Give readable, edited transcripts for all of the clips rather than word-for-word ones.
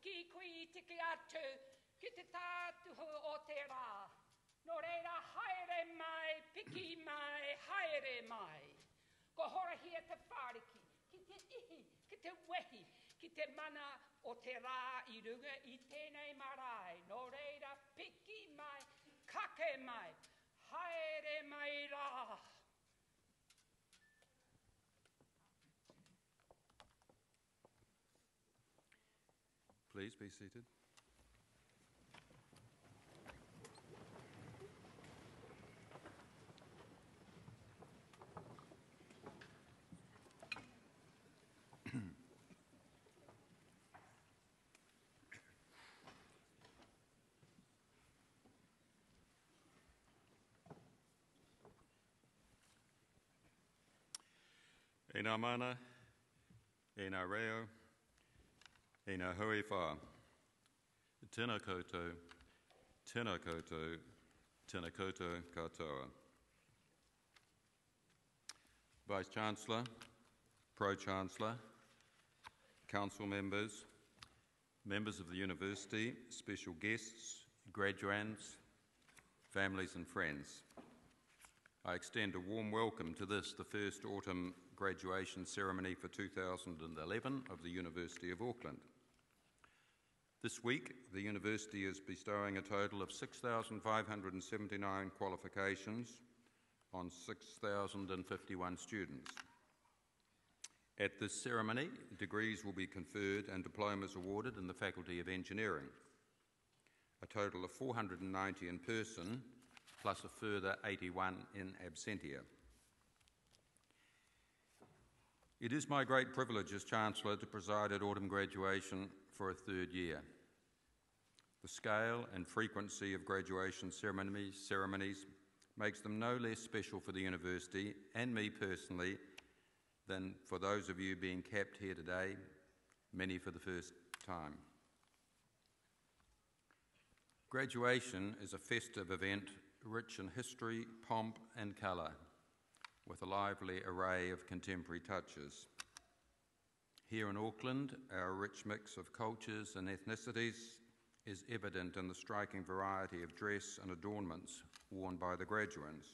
ki kui tiki atu, ki te tātuhu o te rā. Nō reira, haere mai, piki mai, haere mai. Ko horahia te whāriki, ki te ihi, ki te wehi, ki te mana o te rā I runga I tēnei marae. Nō reira, piki mai, kake mai, haere mai rā. Please be seated. E nā mana, e nā reo, e nā hui whā. Tēnā koutou, tēnā koutou, tēnā koutou katoa. Vice-Chancellor, Pro-Chancellor, Council members, members of the University, special guests, graduands, families and friends. I extend a warm welcome to this, the first autumn graduation ceremony for 2011 of the University of Auckland. This week, the University is bestowing a total of 6,579 qualifications on 6,051 students. At this ceremony, degrees will be conferred and diplomas awarded in the Faculty of Engineering. A total of 490 in person, plus a further 81 in absentia. It is my great privilege as Chancellor to preside at autumn graduation for a third year. The scale and frequency of graduation ceremonies makes them no less special for the University and me personally than for those of you being capped here today, many for the first time. Graduation is a festive event rich in history, pomp and colour, with a lively array of contemporary touches. Here in Auckland, our rich mix of cultures and ethnicities is evident in the striking variety of dress and adornments worn by the graduands.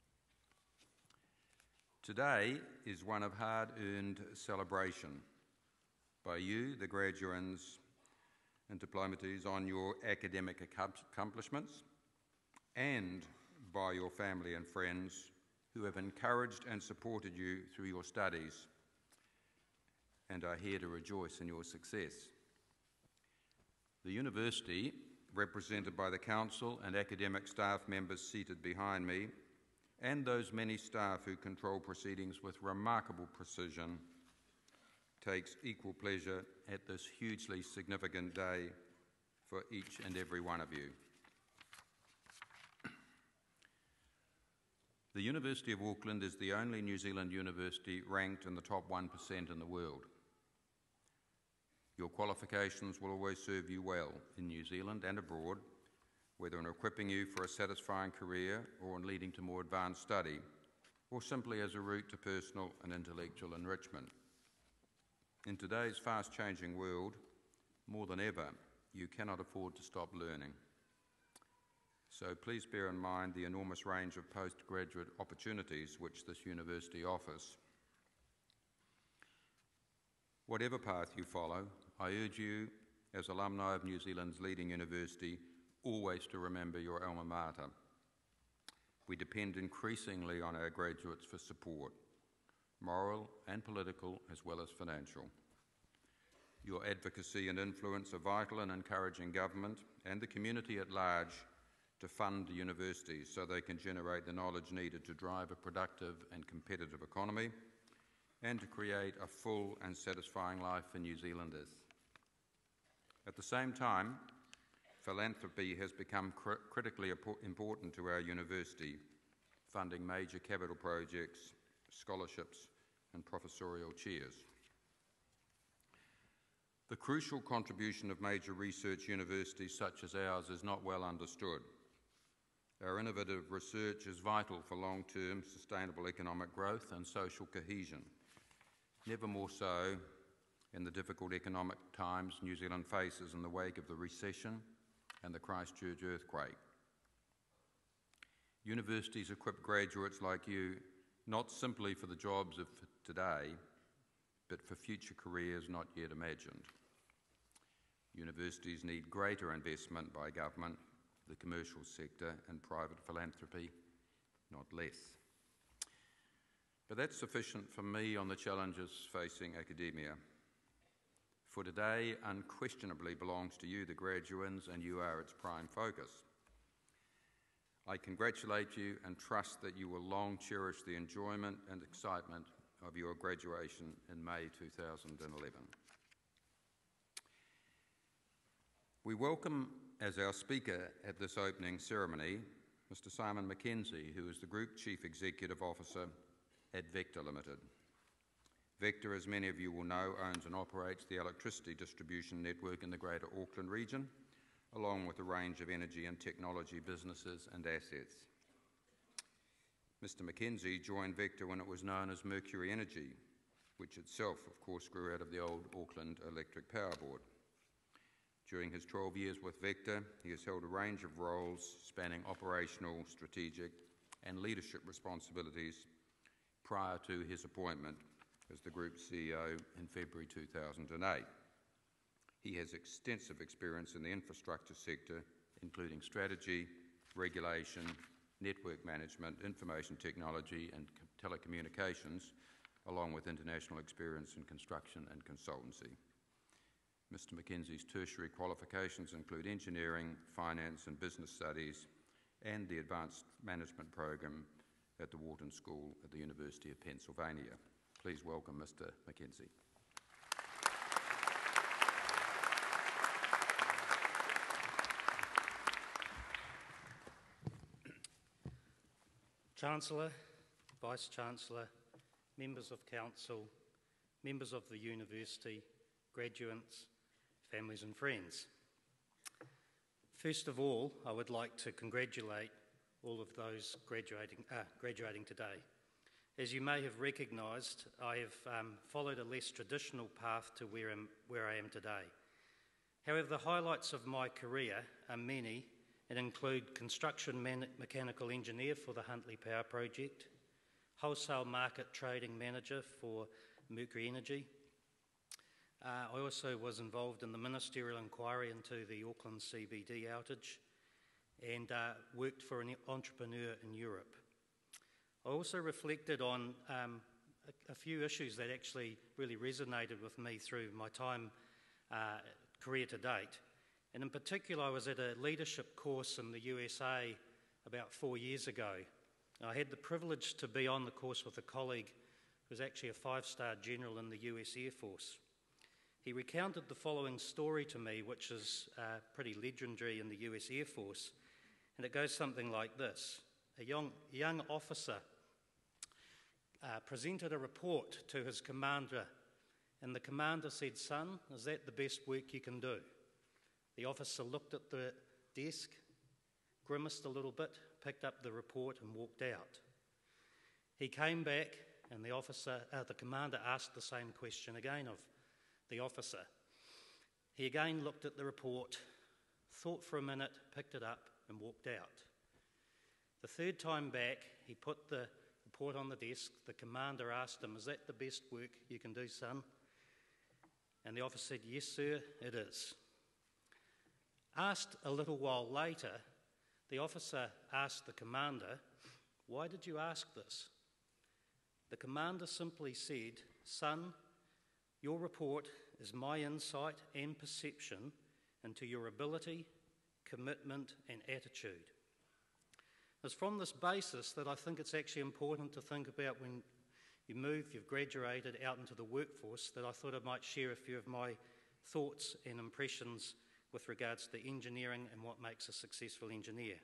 Today is one of hard-earned celebration by you, the graduands and diplomates, on your academic accomplishments, and by your family and friends who have encouraged and supported you through your studies and are here to rejoice in your success. The University, represented by the Council and academic staff members seated behind me, and those many staff who control proceedings with remarkable precision, takes equal pleasure at this hugely significant day for each and every one of you. The University of Auckland is the only New Zealand university ranked in the top 1% in the world. Your qualifications will always serve you well in New Zealand and abroad, whether in equipping you for a satisfying career or in leading to more advanced study, or simply as a route to personal and intellectual enrichment. In today's fast-changing world, more than ever, you cannot afford to stop learning. So please bear in mind the enormous range of postgraduate opportunities which this university offers. Whatever path you follow, I urge you, as alumni of New Zealand's leading university, always to remember your alma mater. We depend increasingly on our graduates for support, moral and political as well as financial. Your advocacy and influence are vital in encouraging government and the community at large to fund universities so they can generate the knowledge needed to drive a productive and competitive economy and to create a full and satisfying life for New Zealanders. At the same time, philanthropy has become critically important to our university, funding major capital projects, scholarships and professorial chairs. The crucial contribution of major research universities such as ours is not well understood. Our innovative research is vital for long-term sustainable economic growth and social cohesion. Never more so in the difficult economic times New Zealand faces in the wake of the recession and the Christchurch earthquake. Universities equip graduates like you not simply for the jobs of today, but for future careers not yet imagined. Universities need greater investment by government, the commercial sector and private philanthropy, not less. But that's sufficient for me on the challenges facing academia. For today unquestionably belongs to you, the graduands, and you are its prime focus. I congratulate you and trust that you will long cherish the enjoyment and excitement of your graduation in May 2011. We welcome as our speaker at this opening ceremony Mr. Simon Mackenzie, who is the Group Chief Executive Officer at Vector Limited. Vector, as many of you will know, owns and operates the electricity distribution network in the Greater Auckland region, along with a range of energy and technology businesses and assets. Mr. Mackenzie joined Vector when it was known as Mercury Energy, which itself, of course, grew out of the old Auckland Electric Power Board. During his 12 years with Vector, he has held a range of roles spanning operational, strategic and leadership responsibilities prior to his appointment as the Group CEO in February 2008. He has extensive experience in the infrastructure sector, including strategy, regulation, network management, information technology and telecommunications, along with international experience in construction and consultancy. Mr. Mackenzie's tertiary qualifications include engineering, finance and business studies and the advanced management program at the Wharton School at the University of Pennsylvania. Please welcome Mr. Mackenzie. Chancellor, Vice-Chancellor, members of Council, members of the University, graduates, families and friends. First of all, I would like to congratulate all of those graduating today. As you may have recognised, I have followed a less traditional path to where I am today. However, the highlights of my career are many and include construction mechanical engineer for the Huntly Power Project, wholesale market trading manager for Mercury Energy. I also was involved in the ministerial inquiry into the Auckland CBD outage and worked for an entrepreneur in Europe. I also reflected on a few issues that actually really resonated with me through my time career to date. And in particular, I was at a leadership course in the USA about 4 years ago. I had the privilege to be on the course with a colleague who was actually a 5-star general in the US Air Force. He recounted the following story to me, which is pretty legendary in the US Air Force, and it goes something like this. A young officer presented a report to his commander, and the commander said, "Son, is that the best work you can do?" The officer looked at the desk, grimaced a little bit, picked up the report and walked out. He came back and the commander asked the same question again of the officer. He again looked at the report, thought for a minute, picked it up and walked out. The third time back, he put the report on the desk. The commander asked him, "Is that the best work you can do, son?" And the officer said, "Yes, sir, it is." Asked a little while later, the officer asked the commander, "Why did you ask this?" The commander simply said, "Son, your report is my insight and perception into your ability, commitment and attitude." It's from this basis that I think it's actually important to think about when you've graduated out into the workforce, that I thought I might share a few of my thoughts and impressions with regards to engineering and what makes a successful engineer.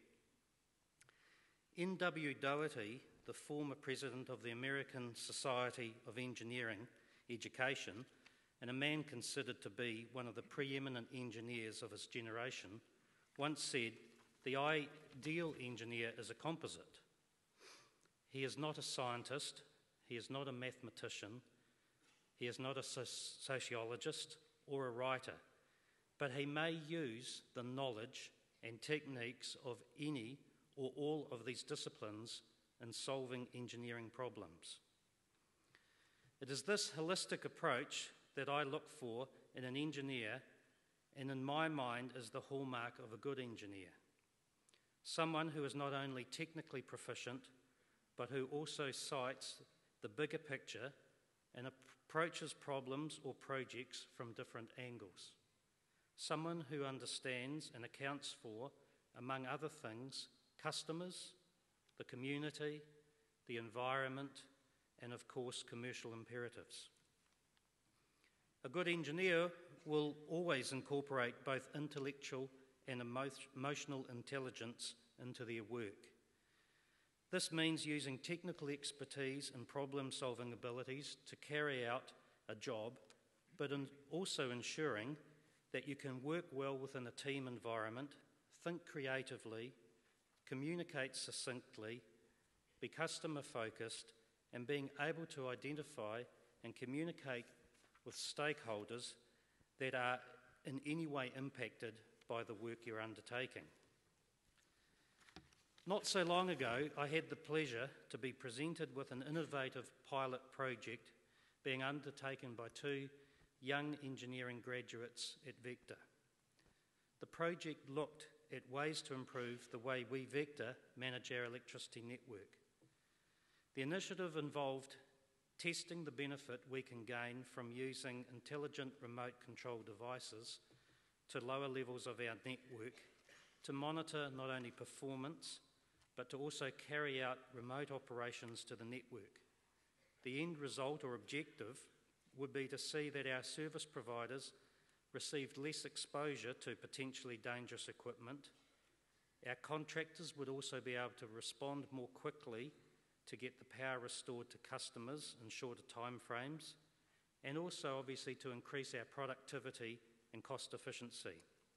N.W. Doherty, the former president of the American Society of Engineering Education, and a man considered to be one of the preeminent engineers of his generation, once said, "The ideal engineer is a composite. He is not a scientist, he is not a mathematician, He is not a sociologist or a writer, but he may use the knowledge and techniques of any or all of these disciplines in solving engineering problems. It is this holistic approach that I look for in an engineer, and in my mind is the hallmark of a good engineer. Someone who is not only technically proficient, but who also sights the bigger picture and approaches problems or projects from different angles. Someone who understands and accounts for, among other things, customers, the community, the environment, and of course, commercial imperatives. A good engineer will always incorporate both intellectual and emotional intelligence into their work. This means using technical expertise and problem-solving abilities to carry out a job, but also ensuring that you can work well within a team environment, think creatively, communicate succinctly, be customer-focused, and being able to identify and communicate with stakeholders that are in any way impacted by the work you're undertaking. Not so long ago, I had the pleasure to be presented with an innovative pilot project being undertaken by two young engineering graduates at Vector. The project looked at ways to improve the way we, Vector, manage our electricity network. The initiative involved testing the benefit we can gain from using intelligent remote control devices to lower levels of our network to monitor not only performance, but to also carry out remote operations to the network. The end result or objective would be to see that our service providers received less exposure to potentially dangerous equipment. Our contractors would also be able to respond more quickly to get the power restored to customers in shorter timeframes, and also obviously to increase our productivity and cost efficiency.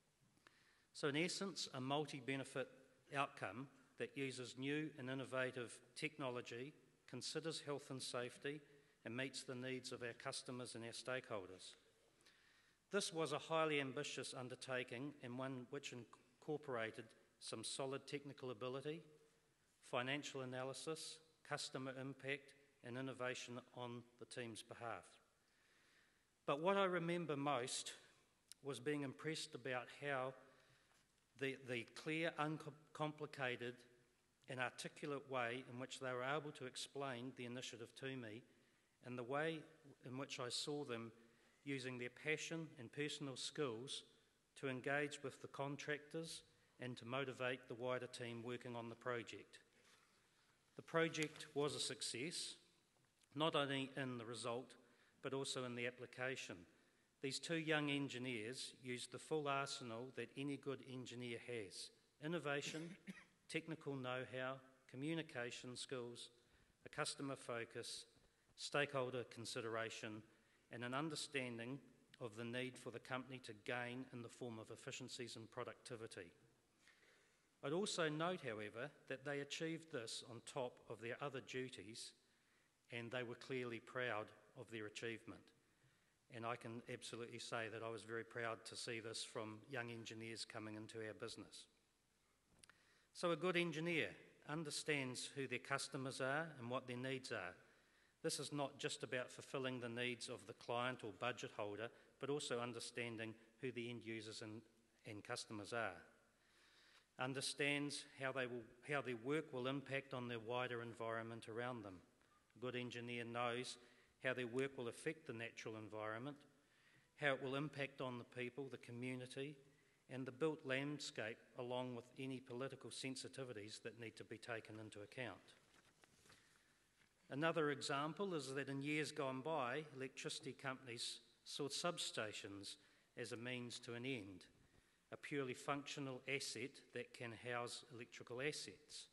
So in essence, a multi-benefit outcome that uses new and innovative technology, considers health and safety, and meets the needs of our customers and our stakeholders. This was a highly ambitious undertaking and one which incorporated some solid technical ability, financial analysis, customer impact, and innovation on the team's behalf. But what I remember most was being impressed about how the clear, uncomplicated, and articulate way in which they were able to explain the initiative to me, and the way in which I saw them using their passion and personal skills to engage with the contractors and to motivate the wider team working on the project. The project was a success, not only in the result, but also in the application. These two young engineers used the full arsenal that any good engineer has: innovation, technical know-how, communication skills, a customer focus, stakeholder consideration, and an understanding of the need for the company to gain in the form of efficiencies and productivity. I'd also note, however, that they achieved this on top of their other duties, and they were clearly proud of their achievement. And I can absolutely say that I was very proud to see this from young engineers coming into our business. So a good engineer understands who their customers are and what their needs are. This is not just about fulfilling the needs of the client or budget holder, but also understanding who the end users and customers are. Understands how their work will impact on their wider environment around them. A good engineer knows how their work will affect the natural environment, how it will impact on the people, the community, and the built landscape, along with any political sensitivities that need to be taken into account. Another example is that in years gone by, electricity companies saw substations as a means to an end, a purely functional asset that can house electrical assets.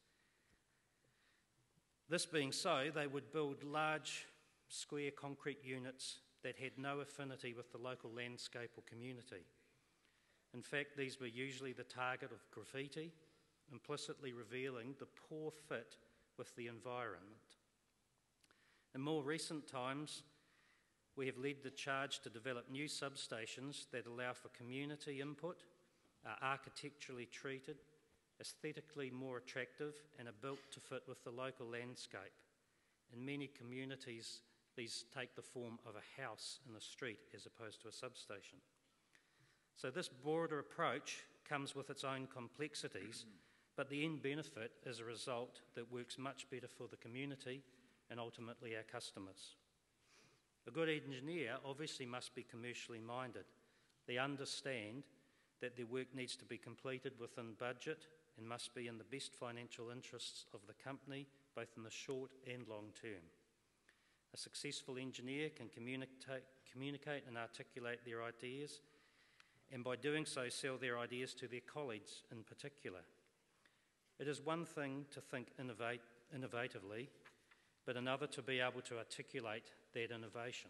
This being so, they would build large square concrete units that had no affinity with the local landscape or community. In fact, these were usually the target of graffiti, implicitly revealing the poor fit with the environment. In more recent times, We have led the charge to develop new substations that allow for community input, are architecturally treated, aesthetically more attractive, and are built to fit with the local landscape. In many communities, these take the form of a house in the street as opposed to a substation. So this broader approach comes with its own complexities, but the end benefit is a result that works much better for the community and ultimately our customers. A good engineer obviously must be commercially minded. They understand that their work needs to be completed within budget and must be in the best financial interests of the company, both in the short and long term. A successful engineer can communicate and articulate their ideas, and by doing so sell their ideas to their colleagues in particular. It is one thing to think innovatively, but another to be able to articulate that innovation.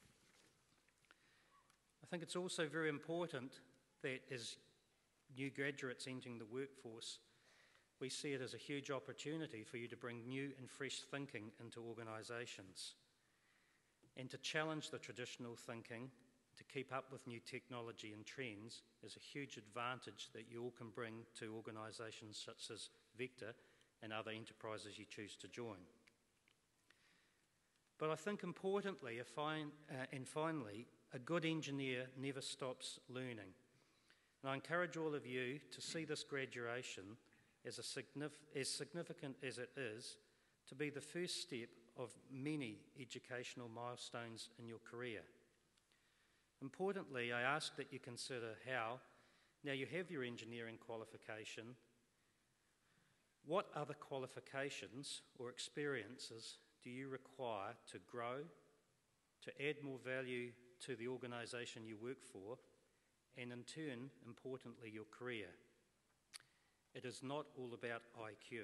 I think it's also very important that as new graduates entering the workforce, we see it as a huge opportunity for you to bring new and fresh thinking into organisations and to challenge the traditional thinking, to keep up with new technology and trends is a huge advantage that you all can bring to organisations such as Vector and other enterprises you choose to join. But I think importantly and finally, a good engineer never stops learning. And I encourage all of you to see this graduation as significant as it is, to be the first step of many educational milestones in your career. Importantly, I ask that you consider how, now you have your engineering qualification, what other qualifications or experiences do you require to grow, to add more value to the organisation you work for, and in turn, importantly, your career? It is not all about IQ.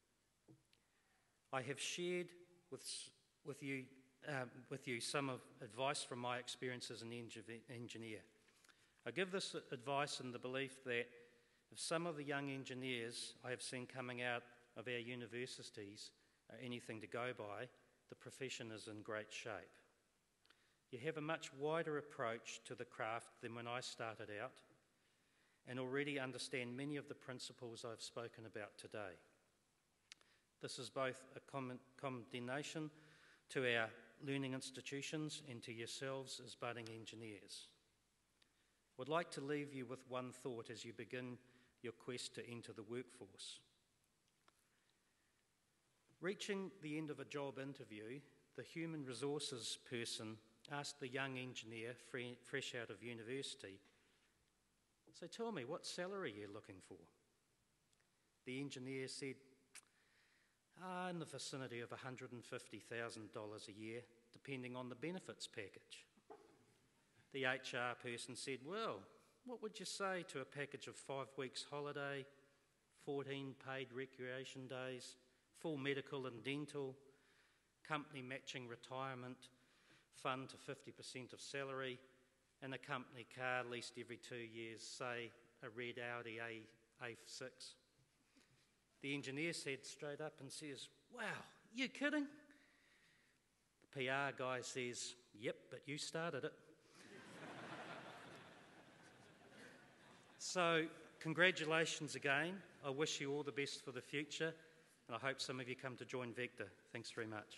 I have shared with you some of advice from my experience as an engineer. I give this advice in the belief that if some of the young engineers I have seen coming out of our universities are anything to go by, the profession is in great shape. You have a much wider approach to the craft than when I started out, and already understand many of the principles I've spoken about today. This is both a commendation to our learning institutions and to yourselves as budding engineers. I would like to leave you with one thought as you begin your quest to enter the workforce. Reaching the end of a job interview, the human resources person asked the young engineer fresh out of university, "So tell me, what salary are you looking for?" The engineer said, in the vicinity of $150,000 a year, depending on the benefits package. The HR person said, "Well, what would you say to a package of 5 weeks holiday, 14 paid recreation days, full medical and dental, company matching retirement fund to 50% of salary, and a company car leased every 2 years, say a red Audi A6? The engineer said straight up and says, "Wow, you kidding?" The PR guy says, "Yep, but you started it." So, congratulations again. I wish you all the best for the future, and I hope some of you come to join Vector. Thanks very much.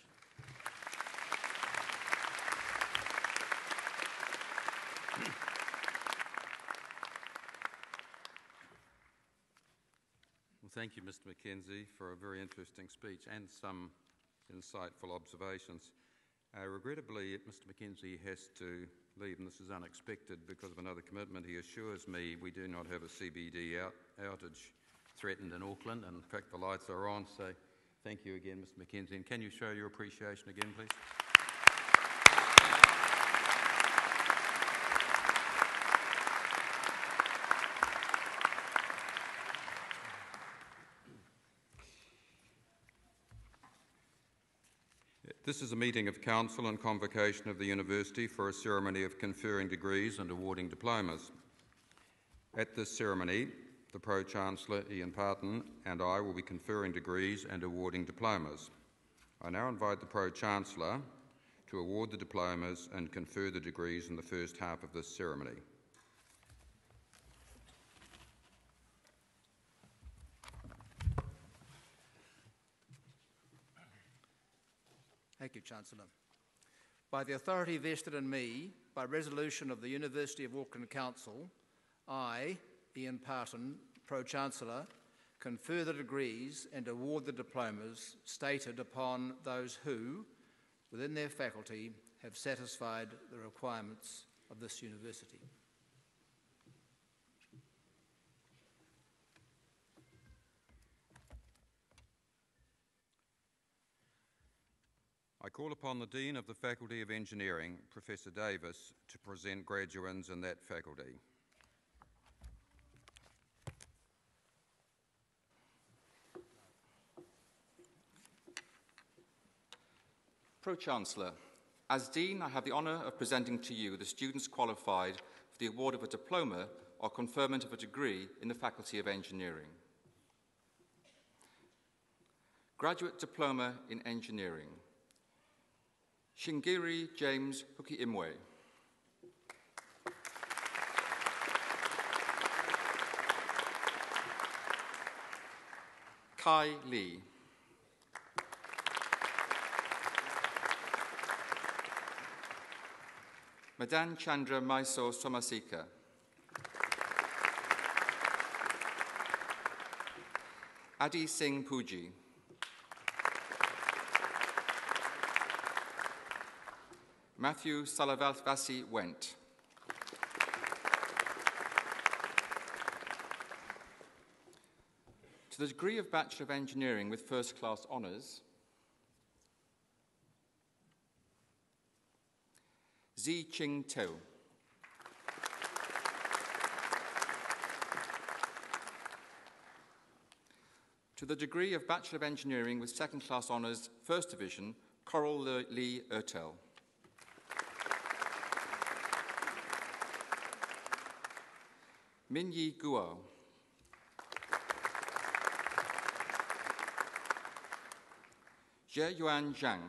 Well, thank you, Mr. Mackenzie, for a very interesting speech and some insightful observations. Regrettably, Mr. Mackenzie has to leave, and this is unexpected because of another commitment. He assures me we do not have a CBD outage threatened in Auckland, and in fact the lights are on, so thank you again, Mr. Mackenzie. And can you show your appreciation again, please? This is a meeting of Council and Convocation of the University for a ceremony of conferring degrees and awarding diplomas. At this ceremony, the Pro-Chancellor Ian Parton and I will be conferring degrees and awarding diplomas. I now invite the Pro-Chancellor to award the diplomas and confer the degrees in the first half of this ceremony. Thank you, Chancellor. By the authority vested in me by resolution of the University of Auckland Council, I, Ian Parton, Pro-Chancellor, confer the degrees and award the diplomas stated upon those who, within their faculty, have satisfied the requirements of this university. I call upon the Dean of the Faculty of Engineering, Professor Davis, to present graduands in that faculty. Pro-Chancellor, as Dean, I have the honour of presenting to you the students qualified for the award of a diploma or conferment of a degree in the Faculty of Engineering. Graduate Diploma in Engineering. Shingiri James Huki-Imwe. Kai Lee. Madan Chandra Maiso Somasika. Adi Singh Puji. Matthew Salavalvasi Went. To the degree of Bachelor of Engineering with First Class Honours, Zi Ching Teo. To the degree of Bachelor of Engineering with Second Class Honours, First Division, Coral Lee Ertel. Minyi Guo. Jie Yuan Zhang.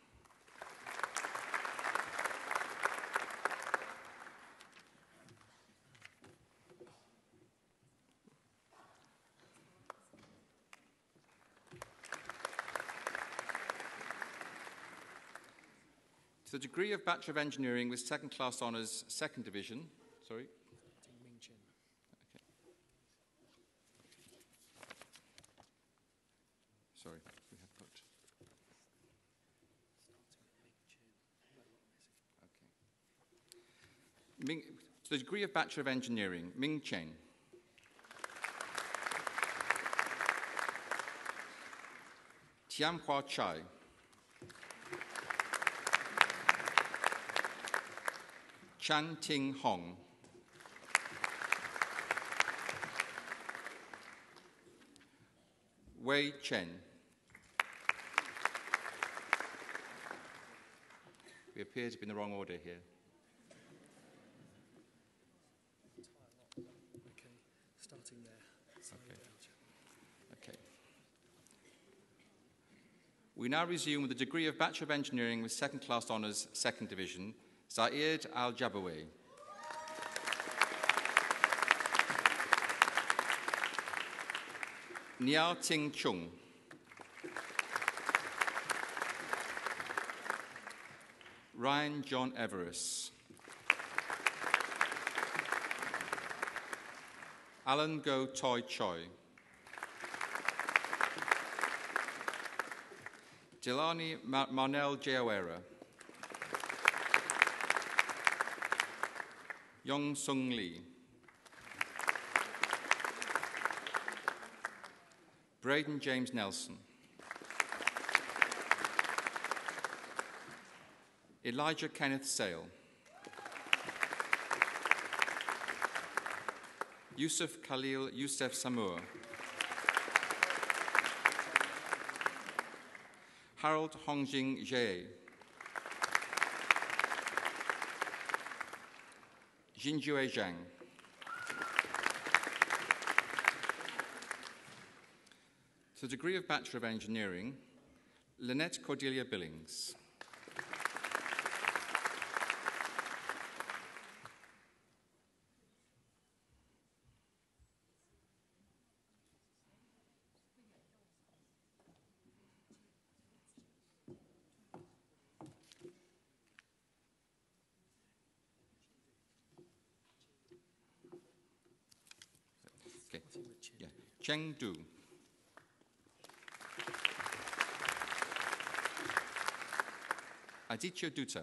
To the degree of Bachelor of Engineering with Second Class Honours, Second Division, sorry. Sorry, we have put. Okay. To the degree of Bachelor of Engineering, Ming Chen. Tiam Hua Chai. Chan Ting Hong. Wei Chen. We appear to be in the wrong order here. Okay, starting there. Okay. We now resume with the degree of Bachelor of Engineering with Second Class Honours, Second Division, Zaid Al-Jabawi. Niao Ting Chung. Ryan John Everest. Alan Go Toi Choi. Delani Marnell Jaowera. Yong Sung Lee. Braden James Nelson. Elijah Kenneth Sale. Yusuf Khalil Youssef Samur. Harold Hongjing Jie. Jinjue Zhang. To the degree of Bachelor of Engineering, Lynette Cordelia Billings. Yeah. Chengdu. Aditya Dutta.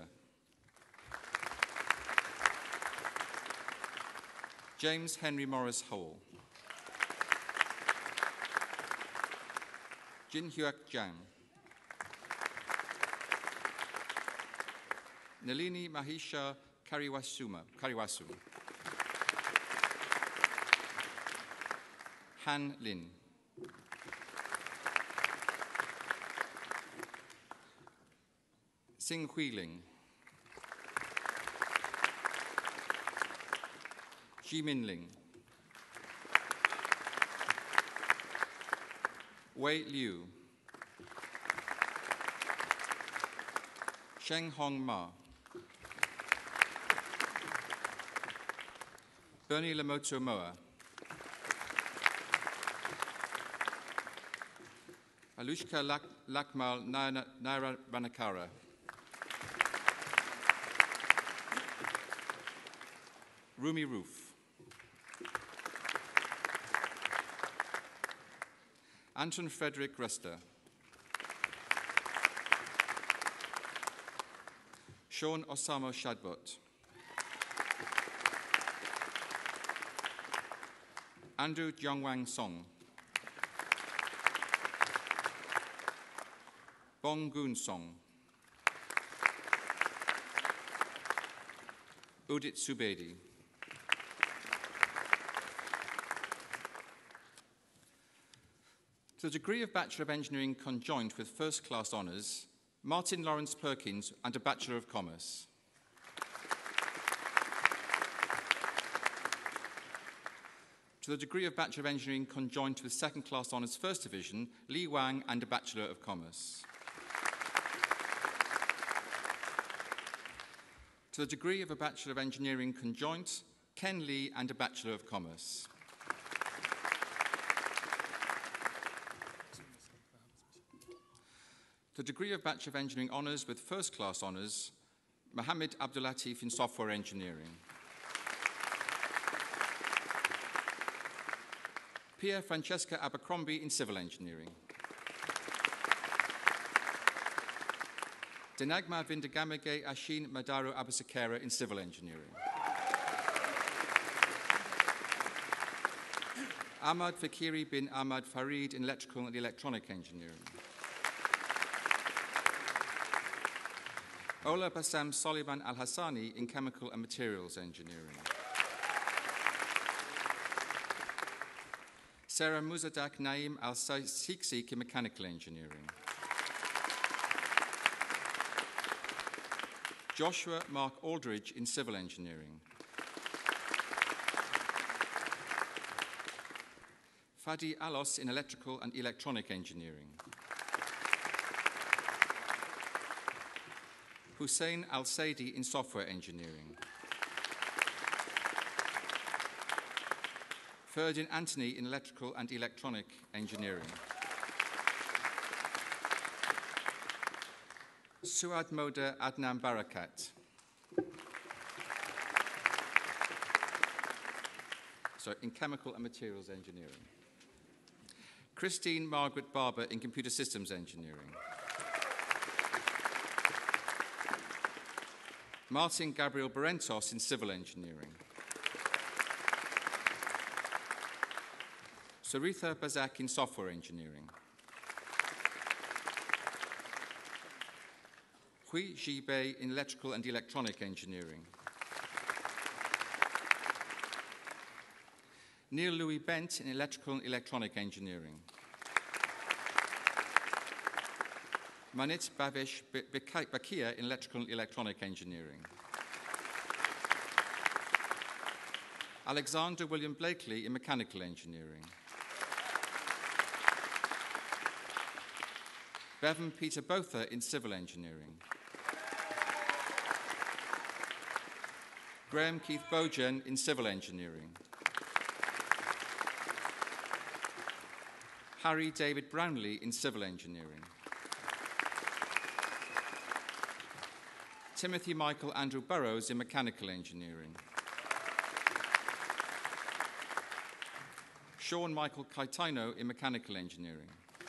James Henry Morris Hole. Jin Hyuk Jang. Nalini Mahisha Kariwasu. Han Lin. Sing Huiling. Ji Minling. Wei Liu. Sheng Hong Ma. Bernie Lamoto Moa. Alushka Lakmal Naira Ranakara. Rumi Roof. Anton Frederick Rester. Sean Osamo Shadbot. Andrew Jiangwang Song. Bong Goon Song. Udit Subedi. To the degree of Bachelor of Engineering conjoint with first-class honours, Martin Lawrence Perkins and a Bachelor of Commerce. To the degree of Bachelor of Engineering conjoint with second-class honours First Division, Li Wang and a Bachelor of Commerce. To the degree of a Bachelor of Engineering conjoint, Ken Lee and a Bachelor of Commerce. The degree of Bachelor of Engineering Honours with First-Class Honours, Mohammed Abdulatif in Software Engineering. Pia Francesca Abercrombie in Civil Engineering. Denagma Vindagamage Ashin Madaro Abasakera in Civil Engineering. Ahmad Fakiri bin Ahmad Farid in Electrical and Electronic Engineering. Ola Bassam Soliman Al-Hassani in Chemical and Materials Engineering. Sarah Muzadak Naim Al-Siksik in Mechanical Engineering. Joshua Mark Aldridge in Civil Engineering. Fadi Alos in Electrical and Electronic Engineering. Hussein Al-Saidi in Software Engineering. Ferdin Anthony in Electrical and Electronic Engineering. Suad Moda Adnan Barakat. In Chemical and Materials Engineering. Christine Margaret Barber in Computer Systems Engineering. Martin Gabriel Berentos in Civil Engineering. Saritha Bazak in Software Engineering. Hui Jibei in Electrical and Electronic Engineering. Neil Louis Bent in Electrical and Electronic Engineering. Manit Bavesh Bakia in Electrical and Electronic Engineering. Alexander William Blakely in Mechanical Engineering. Bevan Peter Botha in Civil Engineering. Graham Keith Bojan in Civil Engineering. Harry David Brownlee in Civil Engineering. Timothy Michael Andrew Burrows in Mechanical Engineering. Sean Michael Kaitaino in Mechanical Engineering.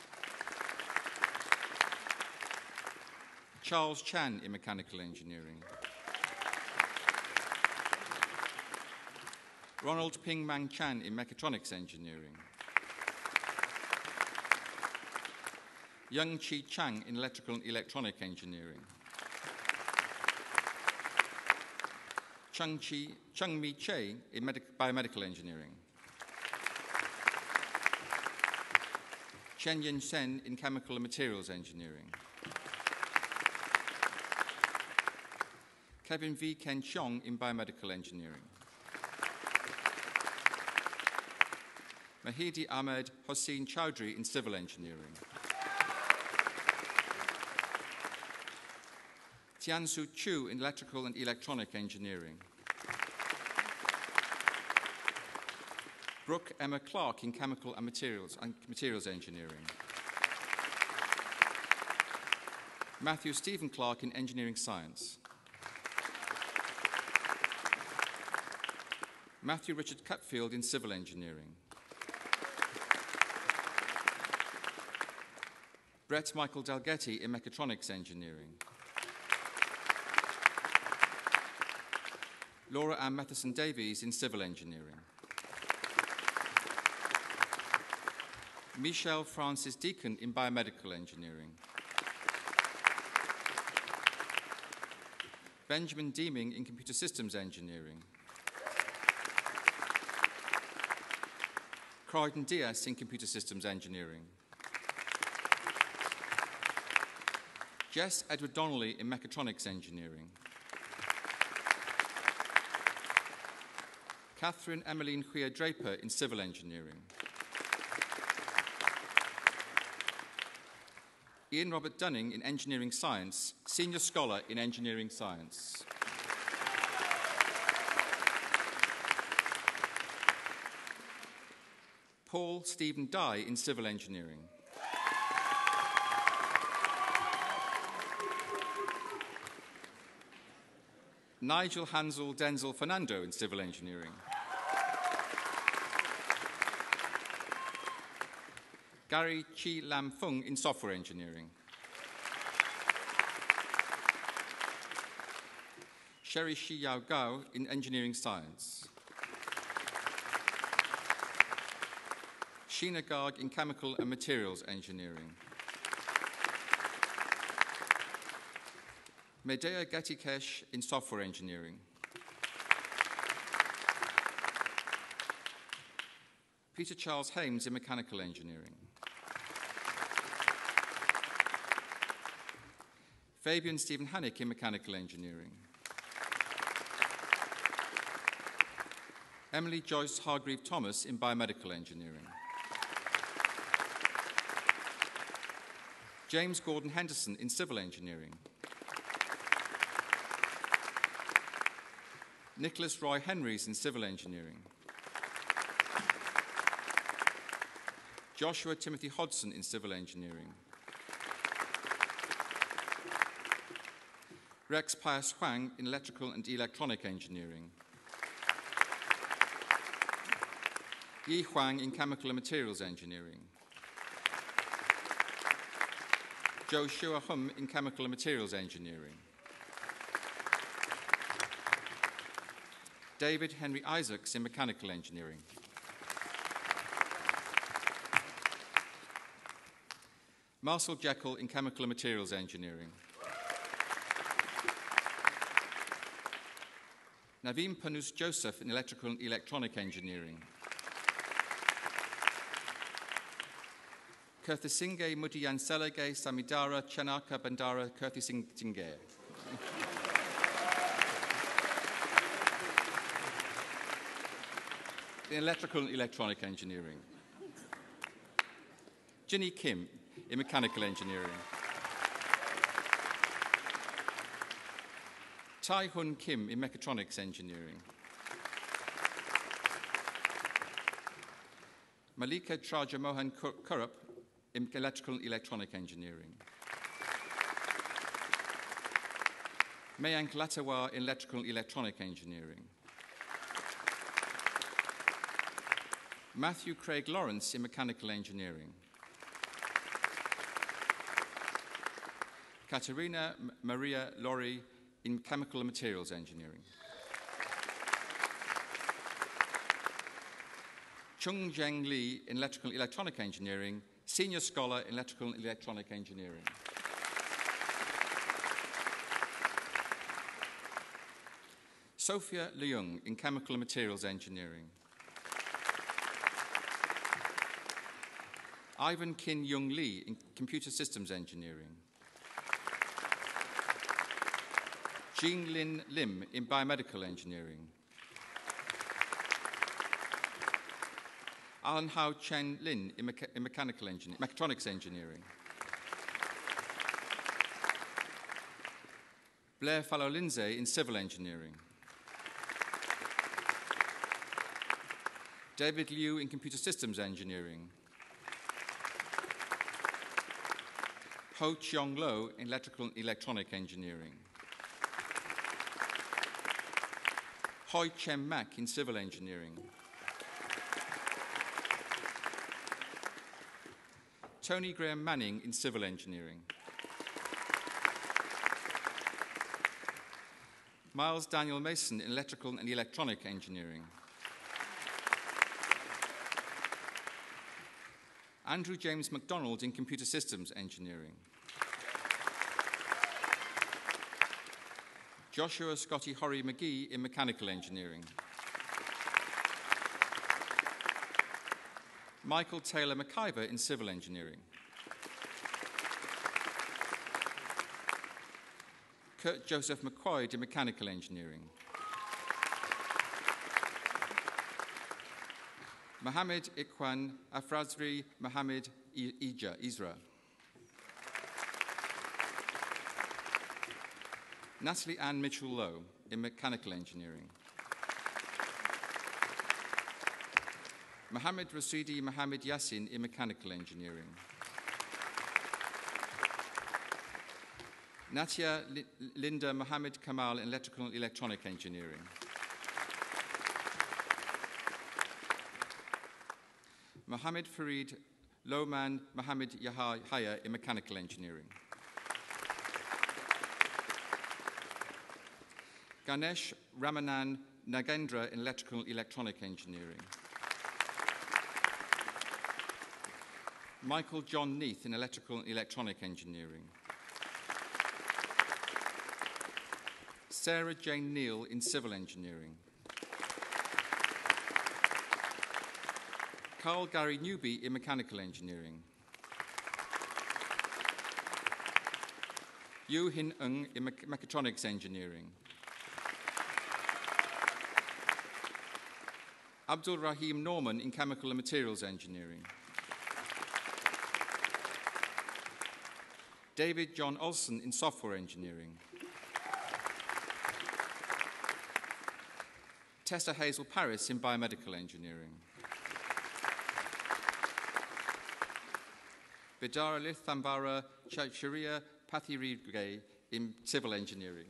Charles Chan in Mechanical Engineering. Ronald Ping Mang Chan in Mechatronics Engineering. Young Chi Chang in Electrical and Electronic Engineering. Chung Mi Che in Biomedical Engineering. Chen Yin Sen in Chemical and Materials Engineering. Kevin V. Ken Chong in Biomedical Engineering. Mahidi Ahmed Hossein Chowdhury in Civil Engineering. Tiansu Chu in Electrical and Electronic Engineering. Brooke Emma Clark in Chemical and Materials Engineering. Matthew Stephen Clark in Engineering Science. Matthew Richard Cutfield in Civil Engineering. Brett Michael Dalgetti in Mechatronics Engineering. Laura Ann Matheson Davies in Civil Engineering. Michelle Francis Deacon in Biomedical Engineering. Benjamin Deeming in Computer Systems Engineering. Croydon Diaz in Computer Systems Engineering. Jess Edward Donnelly in Mechatronics Engineering. Catherine Emmeline Huia Draper in Civil Engineering. Ian Robert Dunning in Engineering Science, Senior Scholar in Engineering Science. Paul Stephen Dye in Civil Engineering. Nigel Hansel Denzel Fernando in Civil Engineering. Gary Chi Lam Fung in Software Engineering. Sherry Shi Yao Gao in Engineering Science. Sheena Garg in Chemical and Materials Engineering. Medea Gatikesh in Software Engineering. Peter Charles Hames in Mechanical Engineering. Fabian Stephen Hannick in Mechanical Engineering. Emily Joyce Hargreave Thomas in Biomedical Engineering. James Gordon Henderson in Civil Engineering. Nicholas Roy Henrys in Civil Engineering. Joshua Timothy Hodson in Civil Engineering. Rex Pius Huang in Electrical and Electronic Engineering. Yi Huang in Chemical and Materials Engineering. Joe Shua Hum in Chemical and Materials Engineering. David Henry Isaacs in Mechanical Engineering. Marcel Jekyll in Chemical and Materials Engineering. Naveen Panus Joseph in Electrical and Electronic Engineering. Kirthisinge Mutiyanselage Samidara Chanaka Bandara Kirthisinge. In Electrical and Electronic Engineering. Ginny Kim in Mechanical Engineering. Tai Hun Kim in Mechatronics Engineering. Malika Traja Mohan Kurup in Electrical and Electronic Engineering. Mayank Latawar in Electrical and Electronic Engineering. Matthew Craig Lawrence in Mechanical Engineering. Katerina Maria Laurie in Chemical and Materials Engineering. Chung Zheng Li in Electrical and Electronic Engineering, Senior Scholar in Electrical and Electronic Engineering. Sophia Leung in Chemical and Materials Engineering. Ivan Kin Young Lee in Computer Systems Engineering. Jean Lin Lim in Biomedical Engineering. Alan Hao Chen Lin in Mechatronics Engineering. Blair Fallow Lindsay in Civil Engineering. David Liu in Computer Systems Engineering. Ho Chiong Lo in Electrical and Electronic Engineering. Hoi Chem Mak in Civil Engineering. Tony Graham Manning in Civil Engineering. Miles Daniel Mason in Electrical and Electronic Engineering. Andrew James MacDonald in Computer Systems Engineering. Joshua Scotty Horry McGee in Mechanical Engineering. Michael Taylor McIver in Civil Engineering. Kurt Joseph McQuoid in Mechanical Engineering. Mohammed Ikwan Afrazri Mohammed Isra. Natalie Ann Mitchell-Lowe in Mechanical Engineering. Mohammed Rasidi Mohammed Yassin in Mechanical Engineering. Natia Linda Mohammed Kamal in Electrical and Electronic Engineering. Mohammed Farid Lohman Mohammed Yahya in Mechanical Engineering. Ganesh Ramanan Nagendra in Electrical and Electronic Engineering. Michael John Neath in Electrical and Electronic Engineering. Sarah Jane Neal in Civil Engineering. Carl Gary Newby in Mechanical Engineering. Yu Hin Ng in Mechatronics Engineering. Abdul Rahim Norman in Chemical and Materials Engineering. David John Olson in Software Engineering. Tessa Hazel Paris in Biomedical Engineering. Vidara Lithambara Sharia Pathirigay in Civil Engineering.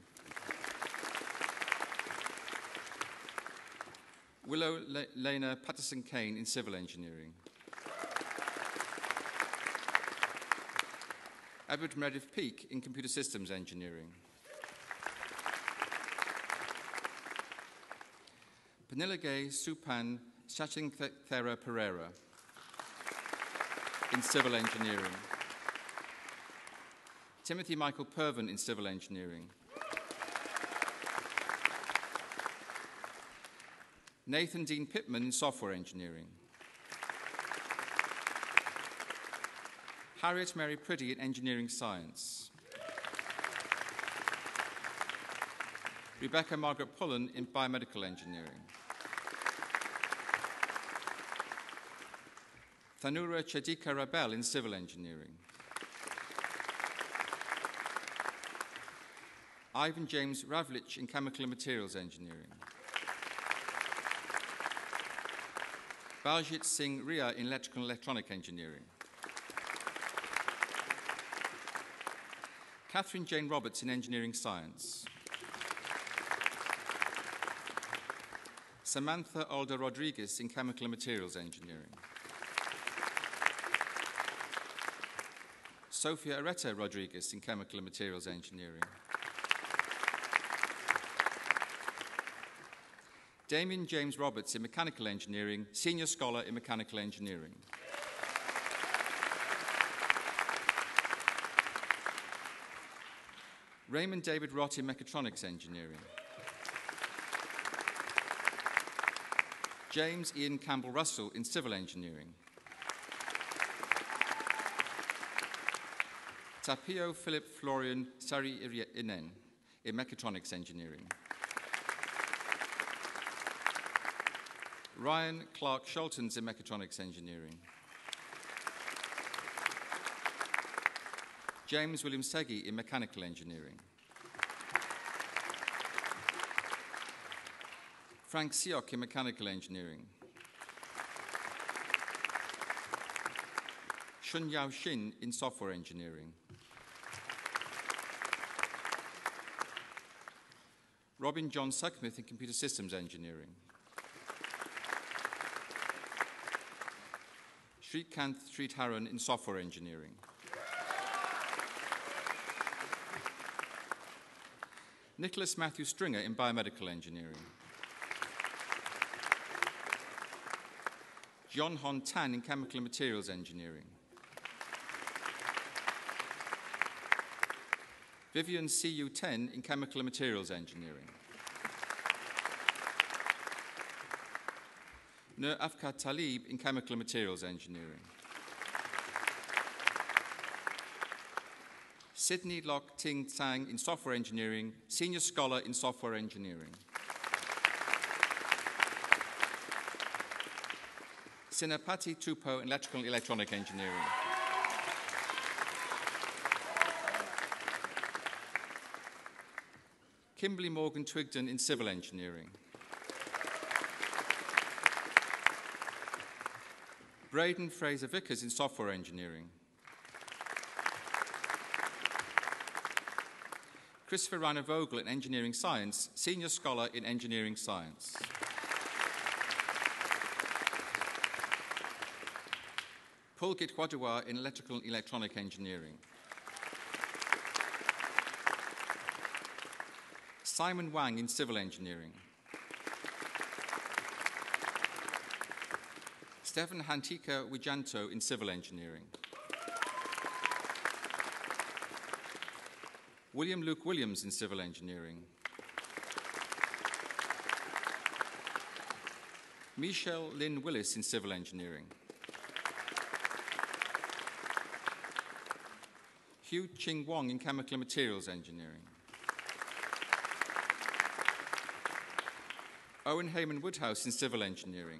Willow Lena Patterson-Kane in Civil Engineering. Edward Meredith Peake in Computer Systems Engineering. Penilagay Supan Sachinthera Pereira in Civil Engineering. Timothy Michael Pervin in Civil Engineering. Nathan Dean Pittman in Software Engineering. Harriet Mary Priddy in Engineering Science. Rebecca Margaret Pullen in Biomedical Engineering. Thanura Chadika Rabel in Civil Engineering. Ivan James Ravlich in Chemical and Materials Engineering. Baljit Singh Ria in Electrical and Electronic Engineering. Catherine Jane Roberts in Engineering Science. Samantha Alda Rodriguez in Chemical and Materials Engineering. Sofia Areta Rodriguez in Chemical and Materials Engineering. Damien James Roberts in Mechanical Engineering, Senior Scholar in Mechanical Engineering. Raymond David Rott in Mechatronics Engineering. James Ian Campbell Russell in Civil Engineering. Tapio Philip Florian Sari Inen in Mechatronics Engineering. Ryan Clark Sholtons in Mechatronics Engineering. James William Seggy in Mechanical Engineering. Frank Siok in Mechanical Engineering. Shun Yao Shin in Software Engineering. Robin John Suckmith in Computer Systems Engineering. Srikanth Sridharan in Software Engineering. Nicholas Matthew Stringer in Biomedical Engineering. John Hon Tan in Chemical and Materials Engineering. Vivian C.U. Ten in Chemical and Materials Engineering. Nur Afkat Talib in Chemical and Materials Engineering. Sydney Lok Ting Tsang in Software Engineering, Senior Scholar in Software Engineering. Sinapati Tupo in Electrical and Electronic Engineering. Kimberly Morgan Twigden in Civil Engineering. Braden Fraser Vickers in Software Engineering. Christopher Rainer Vogel in Engineering Science, Senior Scholar in Engineering Science. Pulgit Wadua in Electrical and Electronic Engineering. Simon Wang in Civil Engineering. Stefan Hantika Wijanto in Civil Engineering. William Luke Williams in Civil Engineering. Michelle Lynn Willis in Civil Engineering. Hugh Ching Wong in Chemical and Materials Engineering. Owen Heyman Woodhouse in Civil Engineering.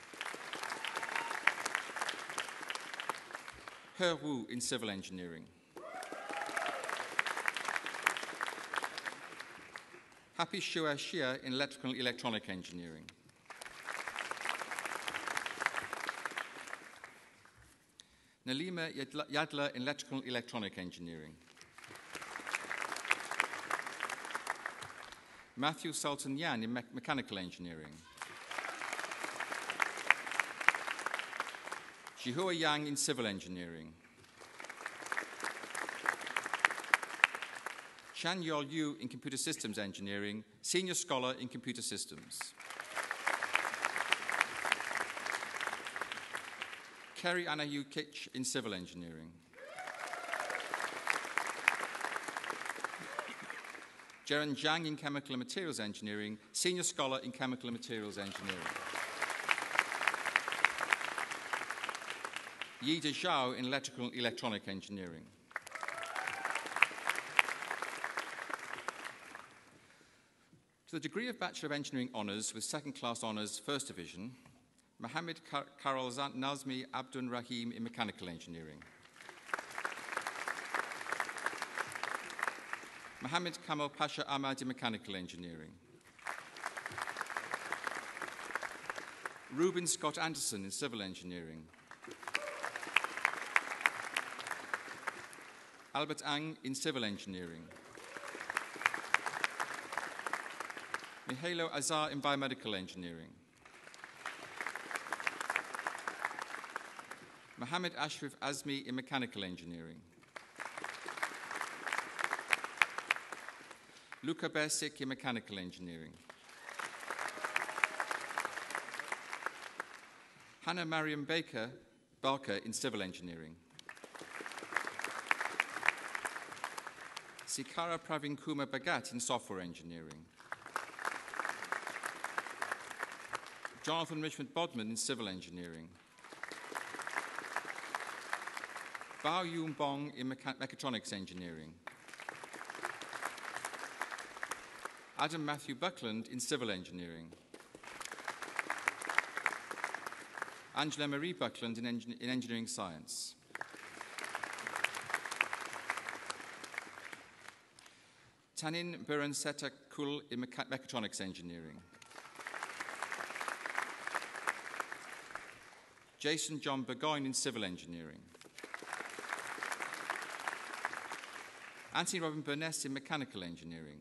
He Wu in Civil Engineering. Happy Shua Shia in Electrical and Electronic Engineering. Nalima Yadla in Electrical and Electronic Engineering. Matthew Sultan Yan in Mechanical Engineering. Jihua Yang in Civil Engineering. Chan Yol Yu in Computer Systems Engineering, Senior Scholar in Computer Systems. Kerry Anna Yu Kitch in Civil Engineering. Jeren Zhang in Chemical and Materials Engineering, Senior Scholar in Chemical and Materials Engineering. Yida Zhao in Electrical and Electronic Engineering. To the degree of Bachelor of Engineering Honours with Second-Class Honours, First Division, Mohammed Karol Nazmi Abdun Rahim in Mechanical Engineering. Mohammed Kamal Pasha Ahmad in Mechanical Engineering. Reuben Scott Anderson in Civil Engineering. Albert Ang in Civil Engineering. Mihailo Azar in Biomedical Engineering. Mohammed Ashraf Azmi in Mechanical Engineering. Luca Bersic in Mechanical Engineering. Hannah Mariam Barker in Civil Engineering. Sikara Pravin Kumar Bagat in Software Engineering. Jonathan Richmond Bodman in Civil Engineering. Bao Yun Bong in Mechatronics Engineering. Adam Matthew Buckland in Civil Engineering. Angela Marie Buckland in Engineering Science. Tanin Beranseta Kul in Mechatronics Engineering. Jason John Burgoyne in Civil Engineering. Anthony Robin Burness in Mechanical Engineering.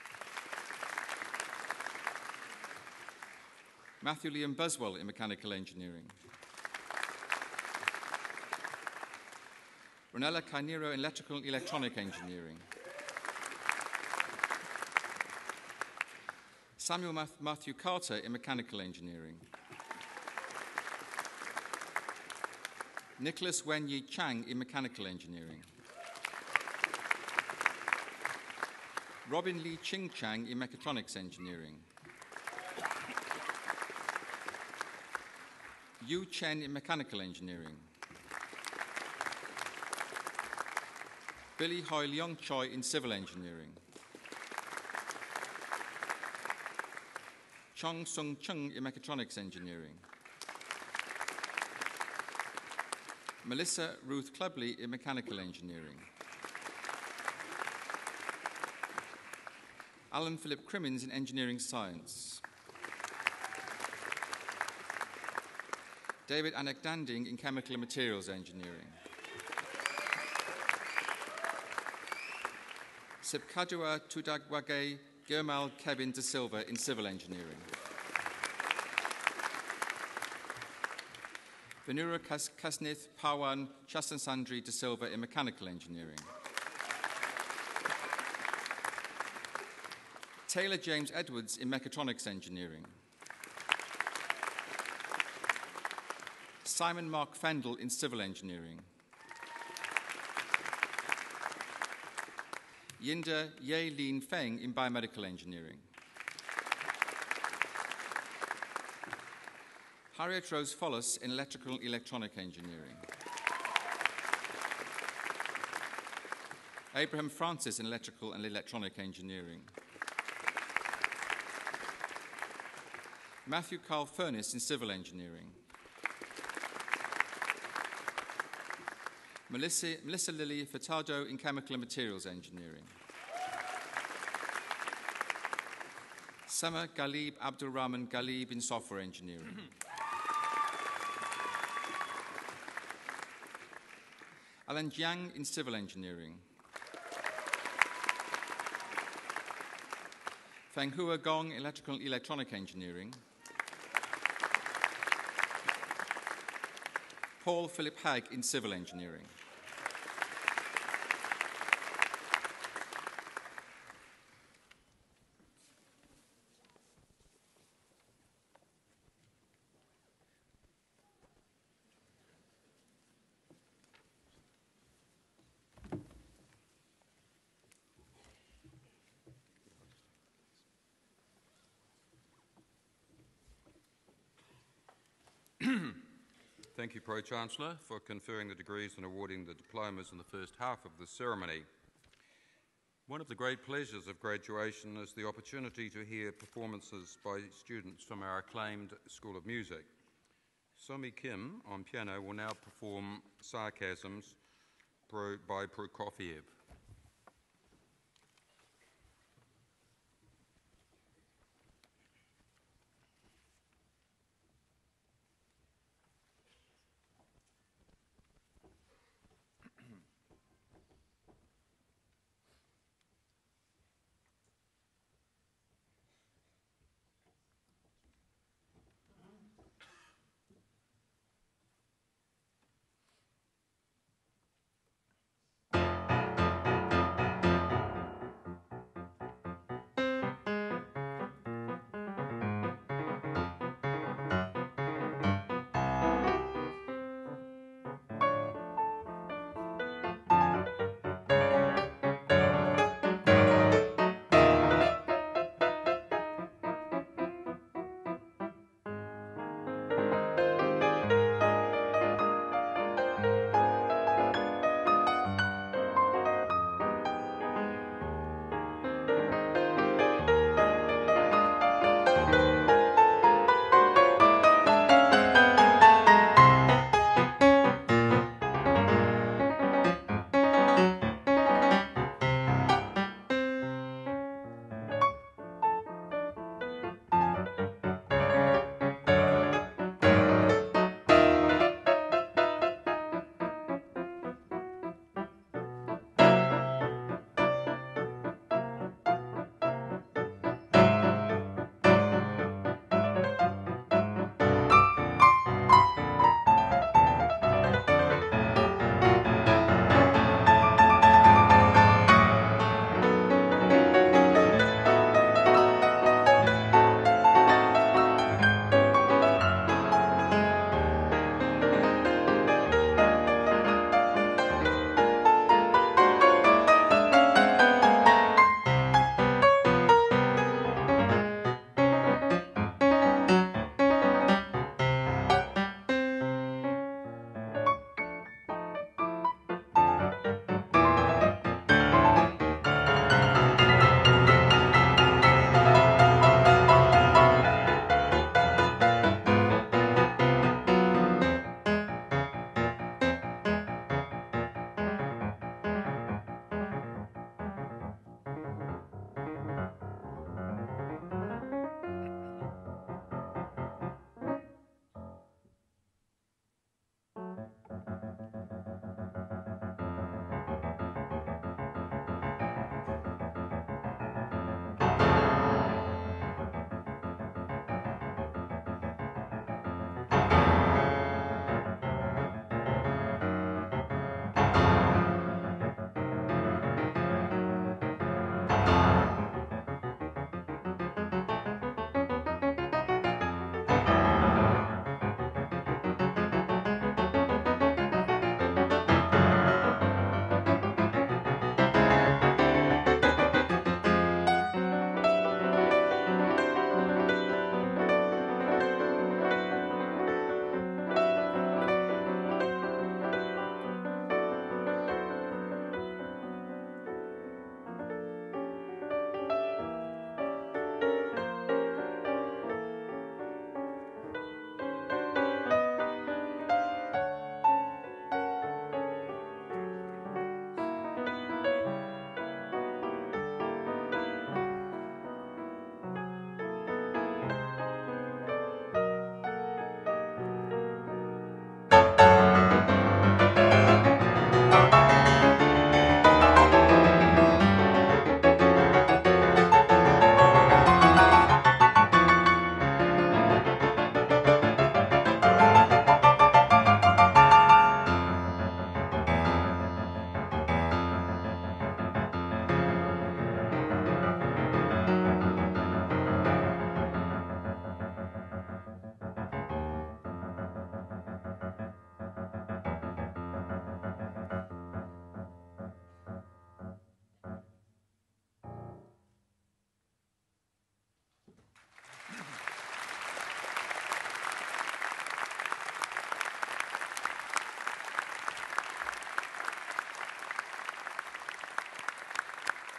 Matthew Liam Buswell in Mechanical Engineering. Ronella Cainero in Electrical and Electronic Engineering. Samuel Matthew Carter in Mechanical Engineering. Nicholas Wen Yi Chang in Mechanical Engineering. Robin Lee Ching Chang in Mechatronics Engineering. Yu Chen in Mechanical Engineering. Billy Hoi Leong Choi in Civil Engineering. Chong Sung Chung in Mechatronics Engineering. Melissa Ruth Clubley in Mechanical Engineering. Alan Philip Crimmins in Engineering Science. David Anek Danding in Chemical and Materials Engineering. Sipkadua Tudagwage Germal Kevin De Silva in Civil Engineering. Venura Kasnith Pawan Chastansandri De Silva in Mechanical Engineering. Taylor James Edwards in Mechatronics Engineering. Simon Mark Fendel in Civil Engineering. Yinda Ye Lin Feng in Biomedical Engineering. Harriet Rose Follis in Electrical and Electronic Engineering. Abraham Francis in Electrical and Electronic Engineering. Matthew Carl Furness in Civil Engineering. Melissa Lily Furtado in Chemical and Materials Engineering. Sama Ghalib Abdul Rahman Ghalib in Software Engineering. Alan Jiang in Civil Engineering. Feng Hua Gong in Electrical and Electronic Engineering. Paul Philip Hagg in Civil Engineering. Thank you, Pro-Chancellor, for conferring the degrees and awarding the diplomas in the first half of the ceremony. One of the great pleasures of graduation is the opportunity to hear performances by students from our acclaimed School of Music. Somi Kim on piano will now perform Sarcasms by Prokofiev.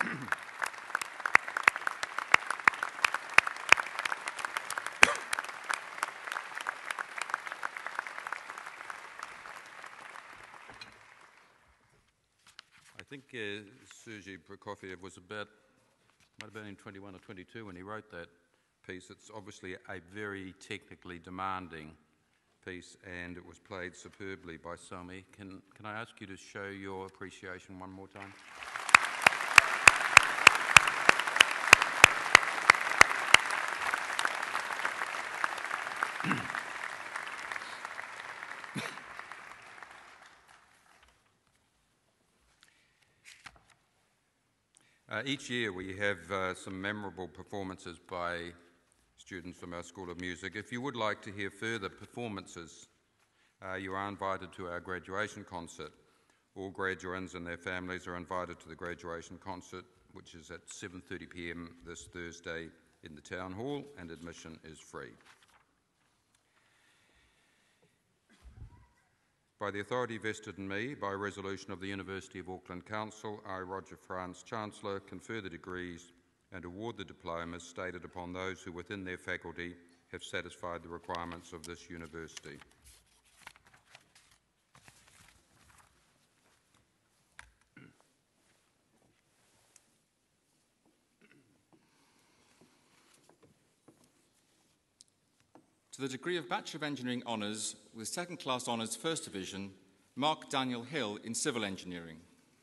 I think Sergei Prokofiev was might have been in 21 or 22 when he wrote that piece. It's obviously a very technically demanding piece, and it was played superbly by Somi. Can I ask you to show your appreciation one more time? Each year we have some memorable performances by students from our School of Music. If you would like to hear further performances, you are invited to our graduation concert. All graduands and their families are invited to the graduation concert, which is at 7:30 p.m. this Thursday in the Town Hall, and admission is free. By the authority vested in me, by resolution of the University of Auckland Council, I, Roger France, Chancellor, confer the degrees and award the diplomas stated upon those who within their faculty have satisfied the requirements of this university. To the degree of Bachelor of Engineering Honours with Second Class Honours First Division, Mark Daniel Hill in Civil Engineering.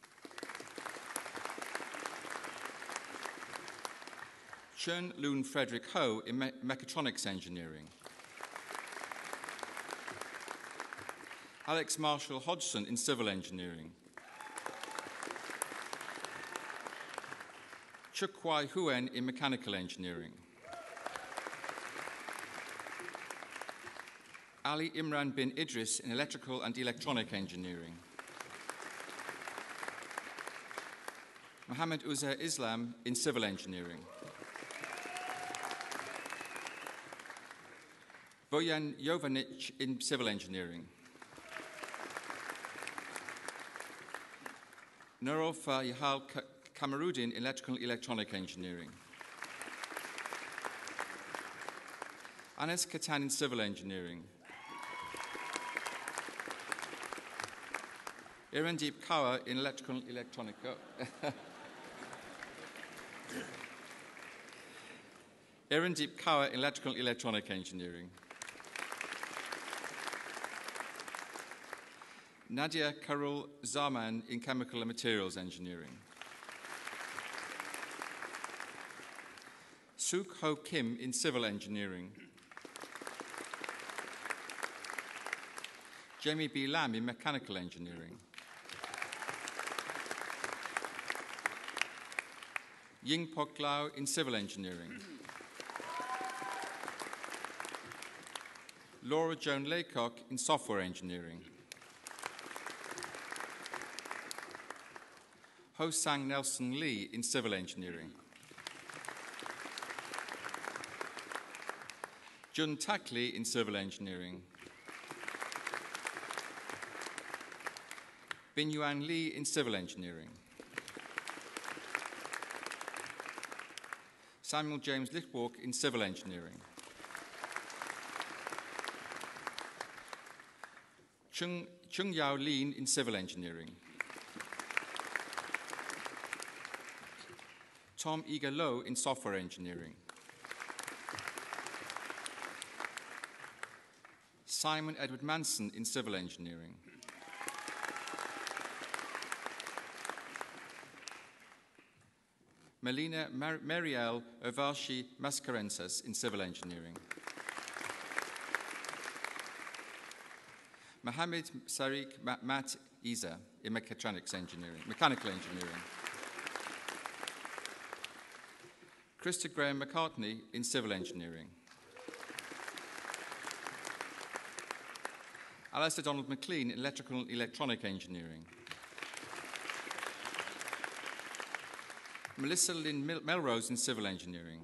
Chun Loon Frederick Ho in Mechatronics Engineering. Alex Marshall Hodgson in Civil Engineering. Chuk Kwai Huen in Mechanical Engineering. Ali Imran bin Idris in Electrical and Electronic Engineering. Mohammed Uzair Islam in Civil Engineering. Bojan Jovanic in Civil Engineering. Nurofa Yahal Kamarudin in Electrical and Electronic Engineering. Anas Katan in Civil Engineering. Irandeep Kaur in Electrical and Electronic. Irandeep Kaur in Electrical and Electronic Engineering. Nadia Karul Zaman in Chemical and Materials Engineering. Suk Ho Kim in Civil Engineering. Jamie B. Lam in Mechanical Engineering. Ying Pok Lau in Civil Engineering. Laura Joan Laycock in Software Engineering. Ho Sang Nelson Lee in Civil Engineering. Jun Tak Lee in Civil Engineering. Bin Yuan Lee in Civil Engineering. Samuel James Litwalk in Civil Engineering. Chung Yao Lin in Civil Engineering. Tom Iga Low in Software Engineering. Simon Edward Manson in Civil Engineering. Melina Marielle Ovashi Mascarenses in Civil Engineering. Mohammed Sariq Mat Isa in Mechanical Engineering. Krista Graham McCartney in Civil Engineering. Alistair Donald McLean in Electrical and Electronic Engineering. Melissa Lynn Melrose in Civil Engineering.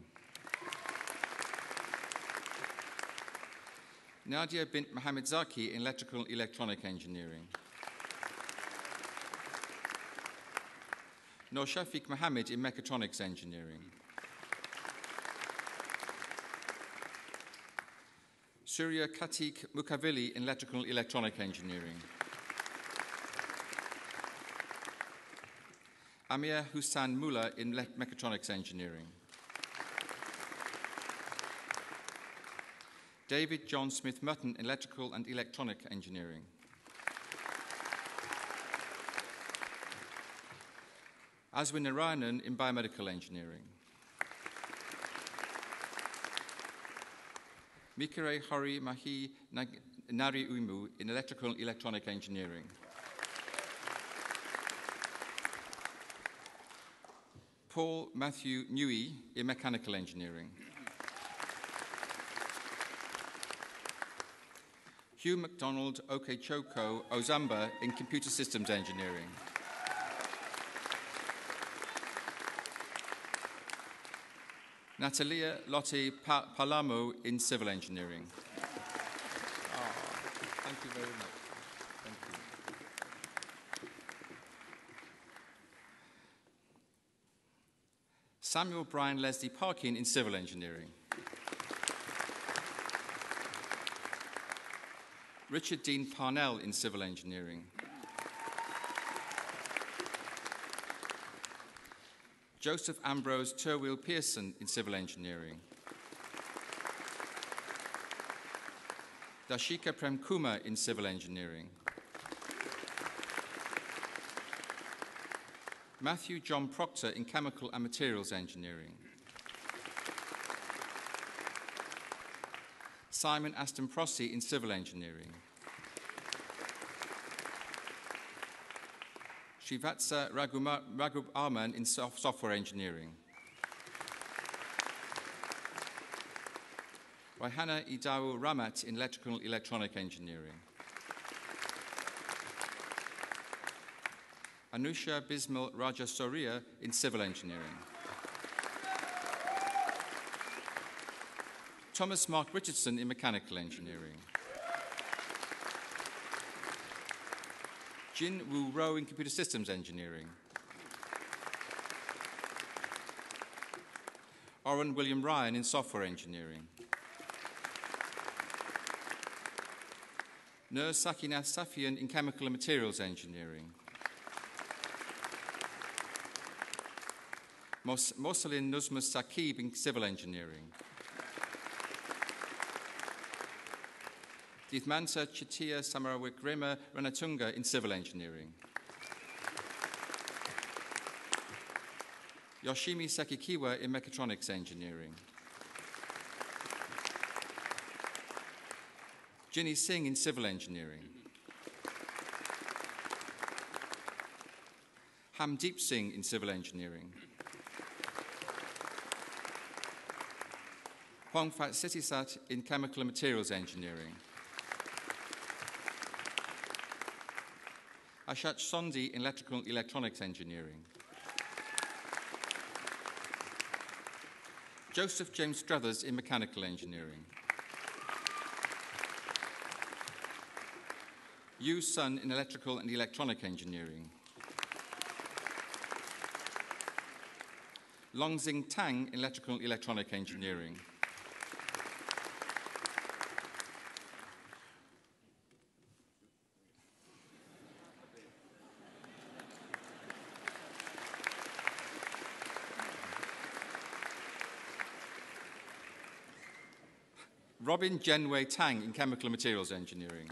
Nadia bint Mohammed Zaki in Electrical and Electronic Engineering. Nur Shafiq Mohammed in Mechatronics Engineering. Surya Katik Mukavili in Electrical Electronic Engineering. Amir Hussain Mullah in Mechatronics Engineering. David John Smith Mutton in Electrical and Electronic Engineering. Aswin Narayanan in Biomedical Engineering. Mikere Hari Mahi Nari Umu in Electrical and Electronic Engineering. Paul Matthew Newey in Mechanical Engineering. Hugh MacDonald Okechoko Ozamba in Computer Systems Engineering. Natalia Lotte Palamo in Civil Engineering. Thank you very much. Thank you. Samuel Brian Leslie Parkin in Civil Engineering. Richard Dean Parnell in Civil Engineering. Joseph Ambrose Turwell Pearson in Civil Engineering. Dashika Prem Kumar in Civil Engineering. Matthew John Proctor in Chemical and Materials Engineering. Simon Aston Prossie in Civil Engineering. Shivatsa Raghu Arman in Software Engineering. Raihana Idau Ramat in Electrical and Electronic Engineering. Anusha Bismal Raja Soria in Civil Engineering. Thomas Mark Richardson in Mechanical Engineering. Jin Wu Ro in Computer Systems Engineering. Oren William Ryan in Software Engineering. Nur Sakinath Safian in Chemical and Materials Engineering. Mosalin Nuzmus Saqib in Civil Engineering. Dithmansa Chitia Samarawik-Rema Ranatunga in Civil Engineering. Yoshimi Sakikiwa in Mechatronics Engineering. Ginny Singh in Civil Engineering. Hamdeep Singh in Civil Engineering. Hongfat Sitisat in Chemical and Materials Engineering. Ashat Sondi in Electrical and Electronics Engineering. Joseph James Struthers in Mechanical Engineering. Yu Sun in Electrical and Electronic Engineering. Longxing Tang in Electrical and Electronic Engineering. Robin Jenwei Tang in Chemical and Materials Engineering.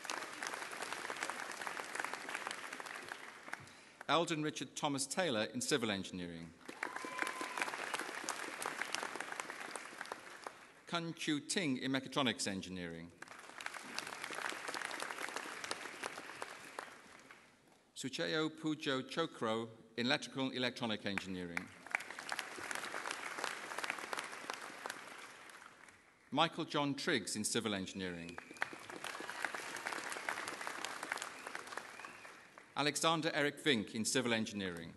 Eldon Richard Thomas Taylor in Civil Engineering. Kun Chu Ting in Mechatronics Engineering. Sucheo Pujo Chokro in Electrical and Electronic Engineering. Michael John Triggs in Civil Engineering. Alexander Eric Vink in Civil Engineering.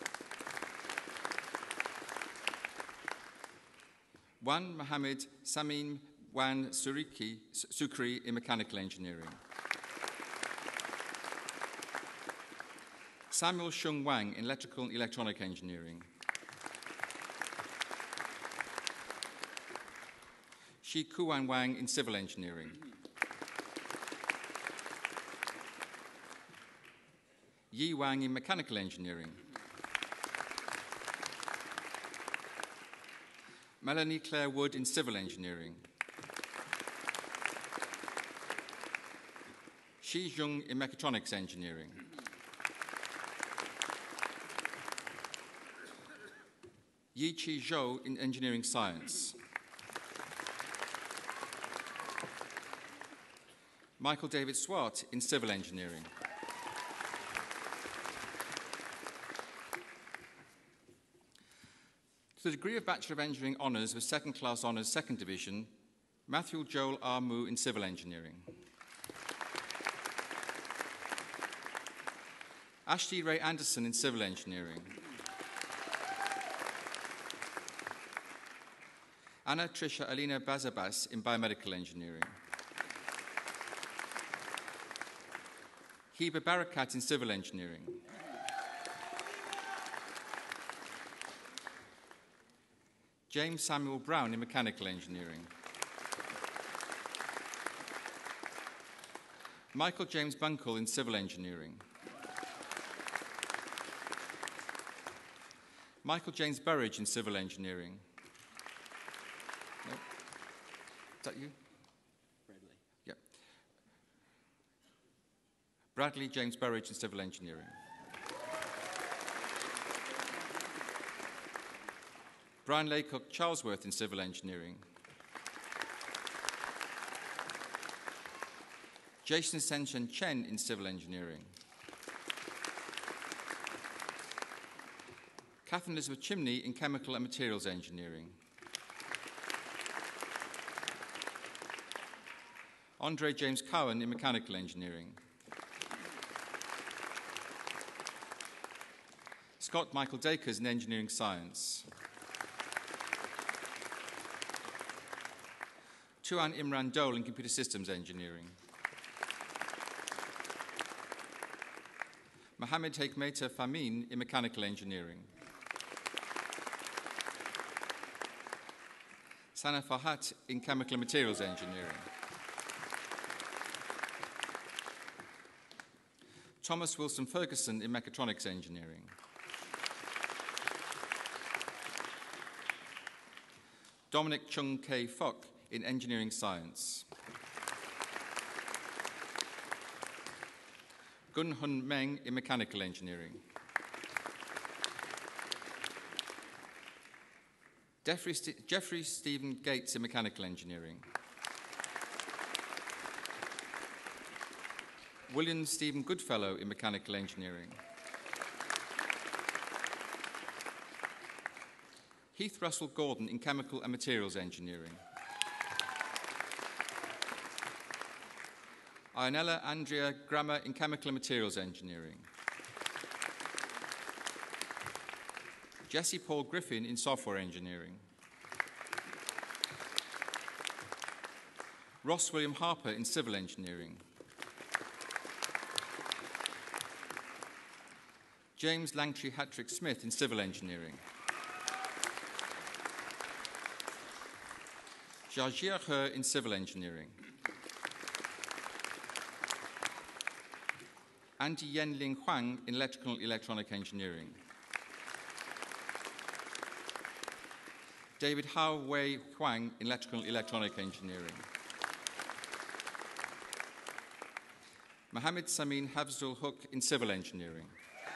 Wan Mohammed Samin Wan Sukri in Mechanical Engineering. Samuel Shung Wang in Electrical and Electronic Engineering. Shi Kuan Wang in Civil Engineering. Yi Wang in Mechanical Engineering. Melanie Claire Wood in Civil Engineering. Shi Zheng in Mechatronics Engineering. Yi Chi Zhou in Engineering Science. Michael David Swart in Civil Engineering. To the degree of Bachelor of Engineering Honours with Second Class Honours, Second Division, Matthew Joel R. Moo in Civil Engineering. Ashley Ray Anderson in Civil Engineering. Anna Trisha Alina Bazabas in Biomedical Engineering. Heba Barakat in Civil Engineering. James Samuel Brown in Mechanical Engineering. Michael James Bunkle in Civil Engineering. Michael James Burridge in Civil Engineering. No? Is that you? Bradley. Yep. Bradley James Burridge in Civil Engineering. Brian Laycock Charlesworth in Civil Engineering. Jason Senshen Chen in Civil Engineering. Catherine Elizabeth Chimney in Chemical and Materials Engineering. Andre James Cowan in Mechanical Engineering. Scott Michael Dakers in Engineering Science. Tuan Imran Dole in Computer Systems Engineering. Mohammed Hekmeta Famin in Mechanical Engineering. Sana Farhat in Chemical and Materials Engineering. Thomas Wilson Ferguson in Mechatronics Engineering. Dominic Chung K. Fock in Engineering Science. Gun Hun Meng in Mechanical Engineering. Jeffrey Stephen Gates in Mechanical Engineering. William Stephen Goodfellow in Mechanical Engineering. Heath Russell Gordon in Chemical and Materials Engineering. Ionella Andrea Grammer in Chemical and Materials Engineering. Jesse Paul Griffin in Software Engineering. Ross William Harper in Civil Engineering. James Langtree Hattrick Smith in Civil Engineering. Jajir He in Civil Engineering. Andy Yenling Huang in Electrical and Electronic Engineering. David Hao Wei Huang in Electrical and Electronic Engineering. Mohammed Samin Havzul Hook in Civil Engineering.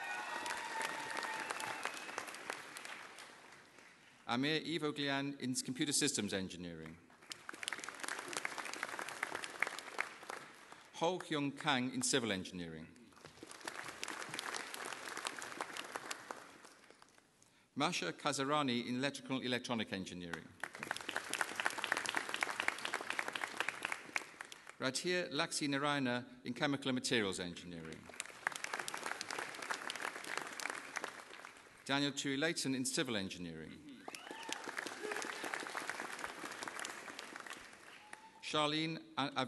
Amir Ivoglian in Computer Systems Engineering. Ho Hyung Kang in Civil Engineering. Masha Kazarani in Electrical and Electronic Engineering. Radhir Laxi Narayana in Chemical and Materials Engineering. Daniel Tui Layton in Civil Engineering. Charlene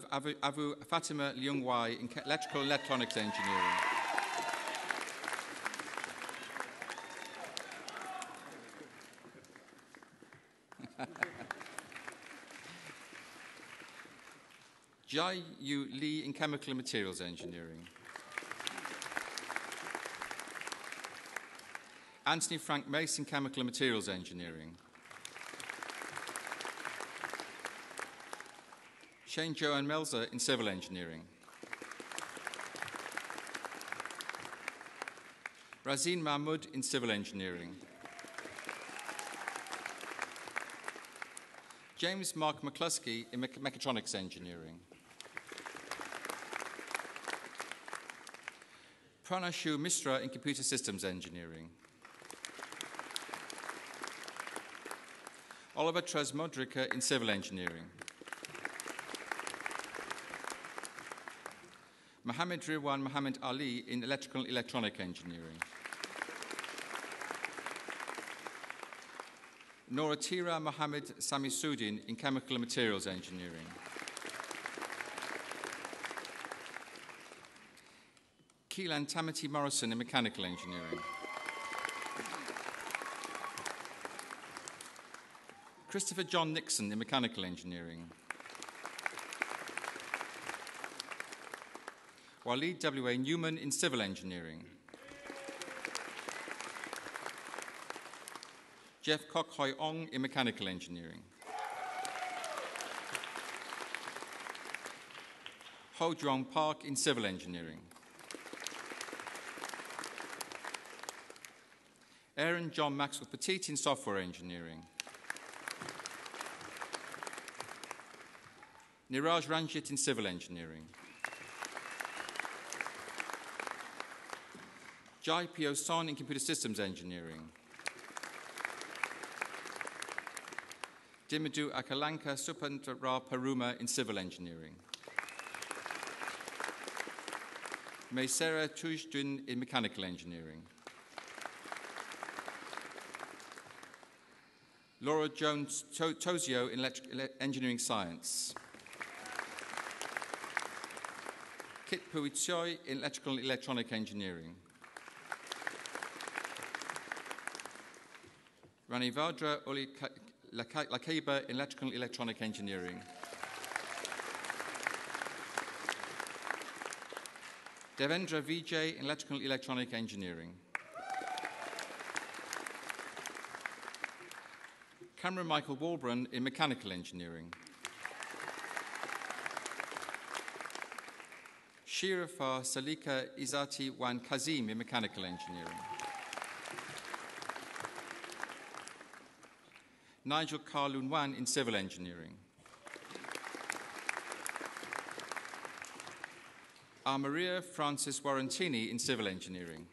Avu Fatima Leung Wai in Electrical and Electronics Engineering. Jai Yu Lee in Chemical and Materials Engineering. Anthony Frank Mace in Chemical and Materials Engineering. Shane Joanne Melzer in Civil Engineering. Razin Mahmood in Civil Engineering. James Mark McCluskey in Mechatronics Engineering. Pranashu Misra in Computer Systems Engineering. Oliver Tresmodrica in Civil Engineering. Mohammed Rirwan Mohammed Ali in Electrical and Electronic Engineering. Noratira Mohammed Samisuddin in Chemical and Materials Engineering. Keelan Tamati Morrison in Mechanical Engineering. Christopher John Nixon in Mechanical Engineering. Walid W.A. Newman in Civil Engineering. Jeff Kok Hoi Ong in Mechanical Engineering. Ho Jong Park in Civil Engineering. Aaron John Maxwell Petit in Software Engineering. Niraj Ranjit in Civil Engineering. Jai Pio Son in Computer Systems Engineering. Dimadu Akalanka Supandra Paruma in Civil Engineering. Meisera Tujdun in Mechanical Engineering. Laura Jones Tozio in Engineering Science. Kit Puitsoi in Electrical and Electronic Engineering. Ranivadra Oli Lakeba in Electrical and Electronic Engineering. Devendra Vijay in Electrical and Electronic Engineering. Cameron Michael Walbrun in Mechanical Engineering. Shirafar Salika Izati Wan Kazim in Mechanical Engineering. Nigel Karlun Wan in Civil Engineering. Maria Francis Warrantini in Civil Engineering.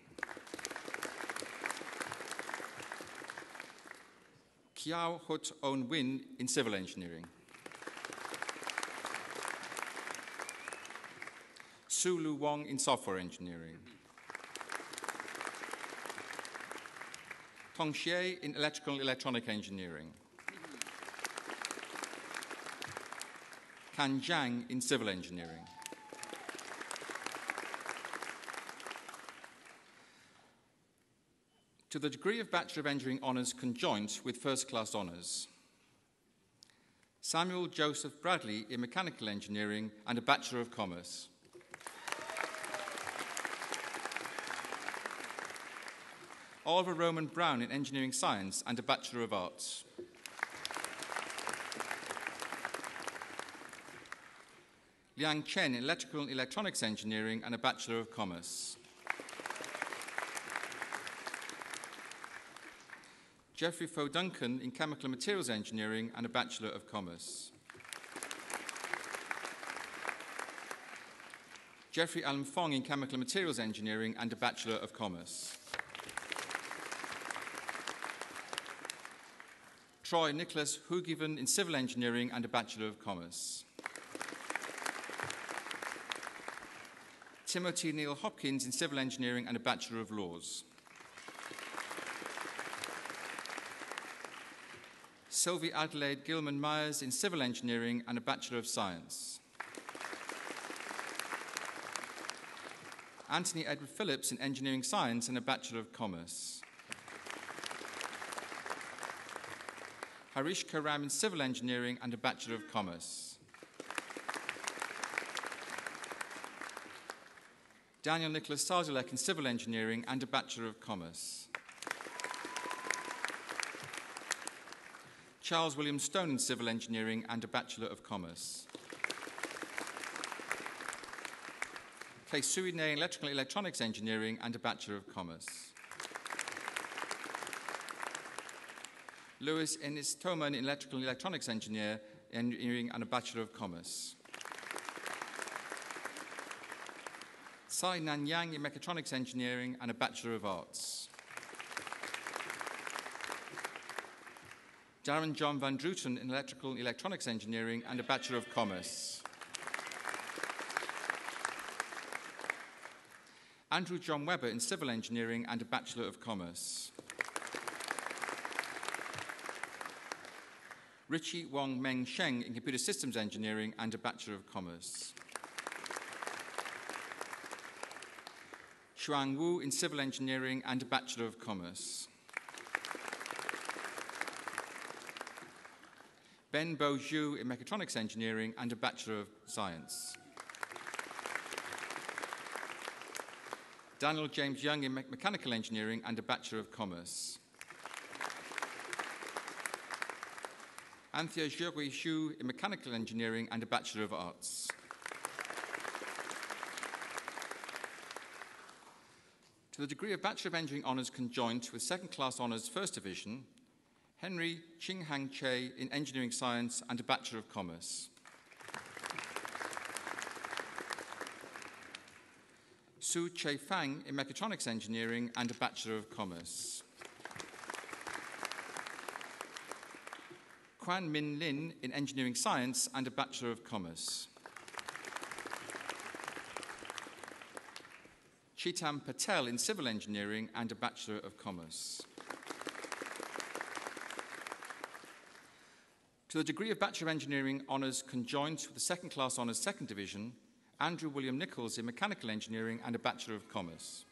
Kiao Hut On Win in Civil Engineering. Sulu Wong in Software Engineering. Tong Xie in Electrical and Electronic Engineering. Kan Zhang in Civil Engineering. To the degree of Bachelor of Engineering Honours conjoint with First Class Honours. Samuel Joseph Bradley in Mechanical Engineering and a Bachelor of Commerce. Oliver Roman Brown in Engineering Science and a Bachelor of Arts. Liang Chen in Electrical and Electronics Engineering and a Bachelor of Commerce. Geoffrey Fo Duncan in Chemical and Materials Engineering and a Bachelor of Commerce. Geoffrey Alan Fong in Chemical and Materials Engineering and a Bachelor of Commerce. Troy Nicholas Hugiven in Civil Engineering and a Bachelor of Commerce. Timothy Neil Hopkins in Civil Engineering and a Bachelor of Laws. Sylvie Adelaide Gilman Myers in Civil Engineering and a Bachelor of Science. Anthony Edward Phillips in Engineering Science and a Bachelor of Commerce. Harish Karam in Civil Engineering and a Bachelor of Commerce. Daniel Nicholas Sardulek in Civil Engineering and a Bachelor of Commerce. Charles William Stone in Civil Engineering and a Bachelor of Commerce. Kay Suine in Electrical and Electronics Engineering and a Bachelor of Commerce. Lewis Ennis Toman in Electrical and Electronics Engineering and a Bachelor of Commerce. Sai Nan Yang in Mechatronics Engineering and a Bachelor of Arts. Darren John Van Druten in Electrical and Electronics Engineering and a Bachelor of Commerce. Andrew John Webber in Civil Engineering and a Bachelor of Commerce. Richie Wong Meng Sheng in Computer Systems Engineering and a Bachelor of Commerce. Xuan Wu in Civil Engineering and a Bachelor of Commerce. Ben Bo Zhu in Mechatronics Engineering and a Bachelor of Science. Daniel James Young in Mechanical Engineering and a Bachelor of Commerce. Anthea Zhegui Xu in Mechanical Engineering and a Bachelor of Arts. To the degree of Bachelor of Engineering Honours conjoint with Second Class Honours First Division, Henry Ching Hang Che in Engineering Science and a Bachelor of Commerce. Su Che Fang in Mechatronics Engineering and a Bachelor of Commerce. Quan Min Lin in Engineering Science and a Bachelor of Commerce. Chitam Patel in Civil Engineering and a Bachelor of Commerce. To the degree of Bachelor of Engineering Honours conjoint with the Second Class Honours Second Division, Andrew William Nichols in Mechanical Engineering and a Bachelor of Commerce.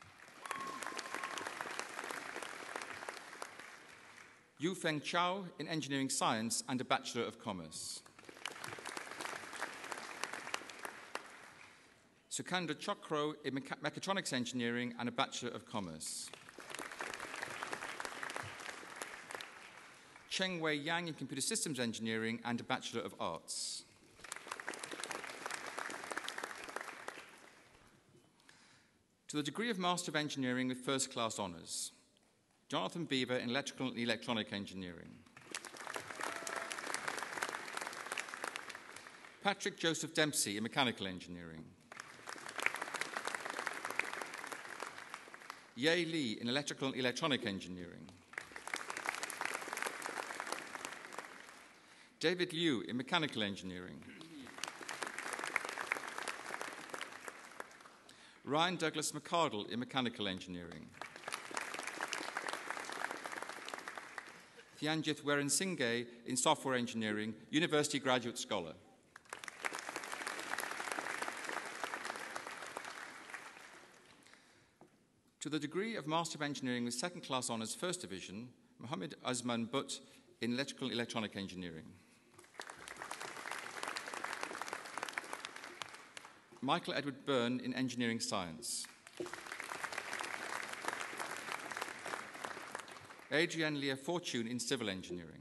Yu Feng Chao in Engineering Science and a Bachelor of Commerce. Sukanda Chokro in Mechatronics Engineering and a Bachelor of Commerce. Cheng Wei Yang in Computer Systems Engineering and a Bachelor of Arts. To the degree of Master of Engineering with First Class Honours, Jonathan Beaver in Electrical and Electronic Engineering. Patrick Joseph Dempsey in Mechanical Engineering. Ye Li in Electrical and Electronic Engineering. David Liu in Mechanical Engineering. Ryan Douglas McCardle in Mechanical Engineering. Thianjith Werensinghe in Software Engineering, University Graduate Scholar. To the degree of Master of Engineering with Second Class Honours First Division, Mohammed Azman Butt in Electrical and Electronic Engineering. Michael Edward Byrne in Engineering Science. Adrienne Leah Fortune in Civil Engineering.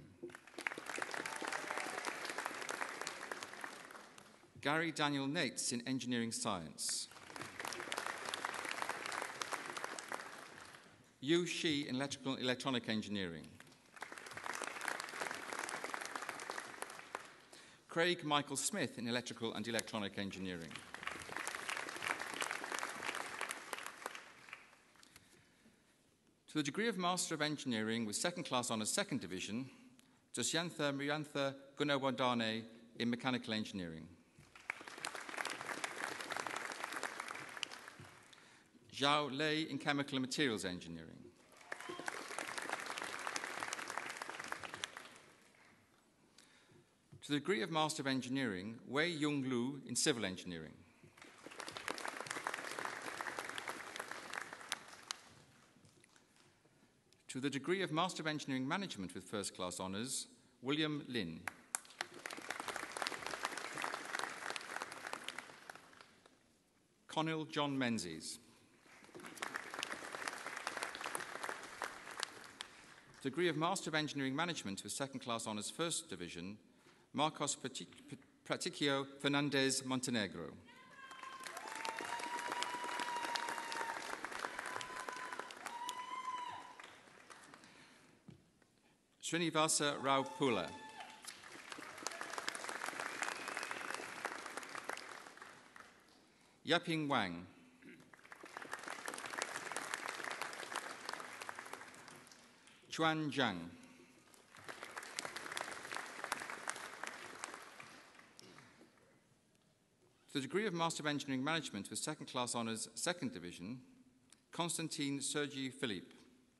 Gary Daniel Nates in Engineering Science. Yu Shi in Electrical and Electronic Engineering. Craig Michael Smith in Electrical and Electronic Engineering. To the degree of Master of Engineering with Second Class Honours Second Division, Dusyantha Mriantha Gunawardane in Mechanical Engineering. Zhao Lei in Chemical and Materials Engineering. To the degree of Master of Engineering, Wei Yung Lu in Civil Engineering. To the degree of Master of Engineering Management with First Class Honours, William Lynn. Conil John Menzies. Degree of Master of Engineering Management with Second Class Honours First Division, Marcos Praticio Fernandez Montenegro. Srinivasa Rao Pula. Yaping Wang. Chuan Zhang. The degree of Master of Engineering Management with Second Class Honours Second Division, Constantine Sergi Philippe.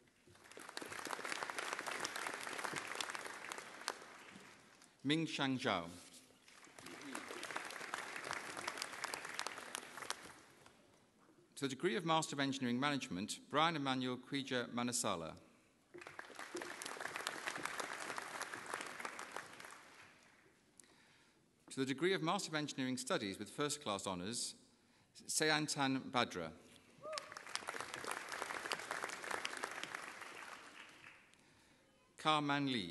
Ming Shang Zhao. To the degree of Master of Engineering Management, Brian Emmanuel Quija Manasala. To the degree of Master of Engineering Studies with First Class Honours, Seyantan Badra. Ka Man Lee.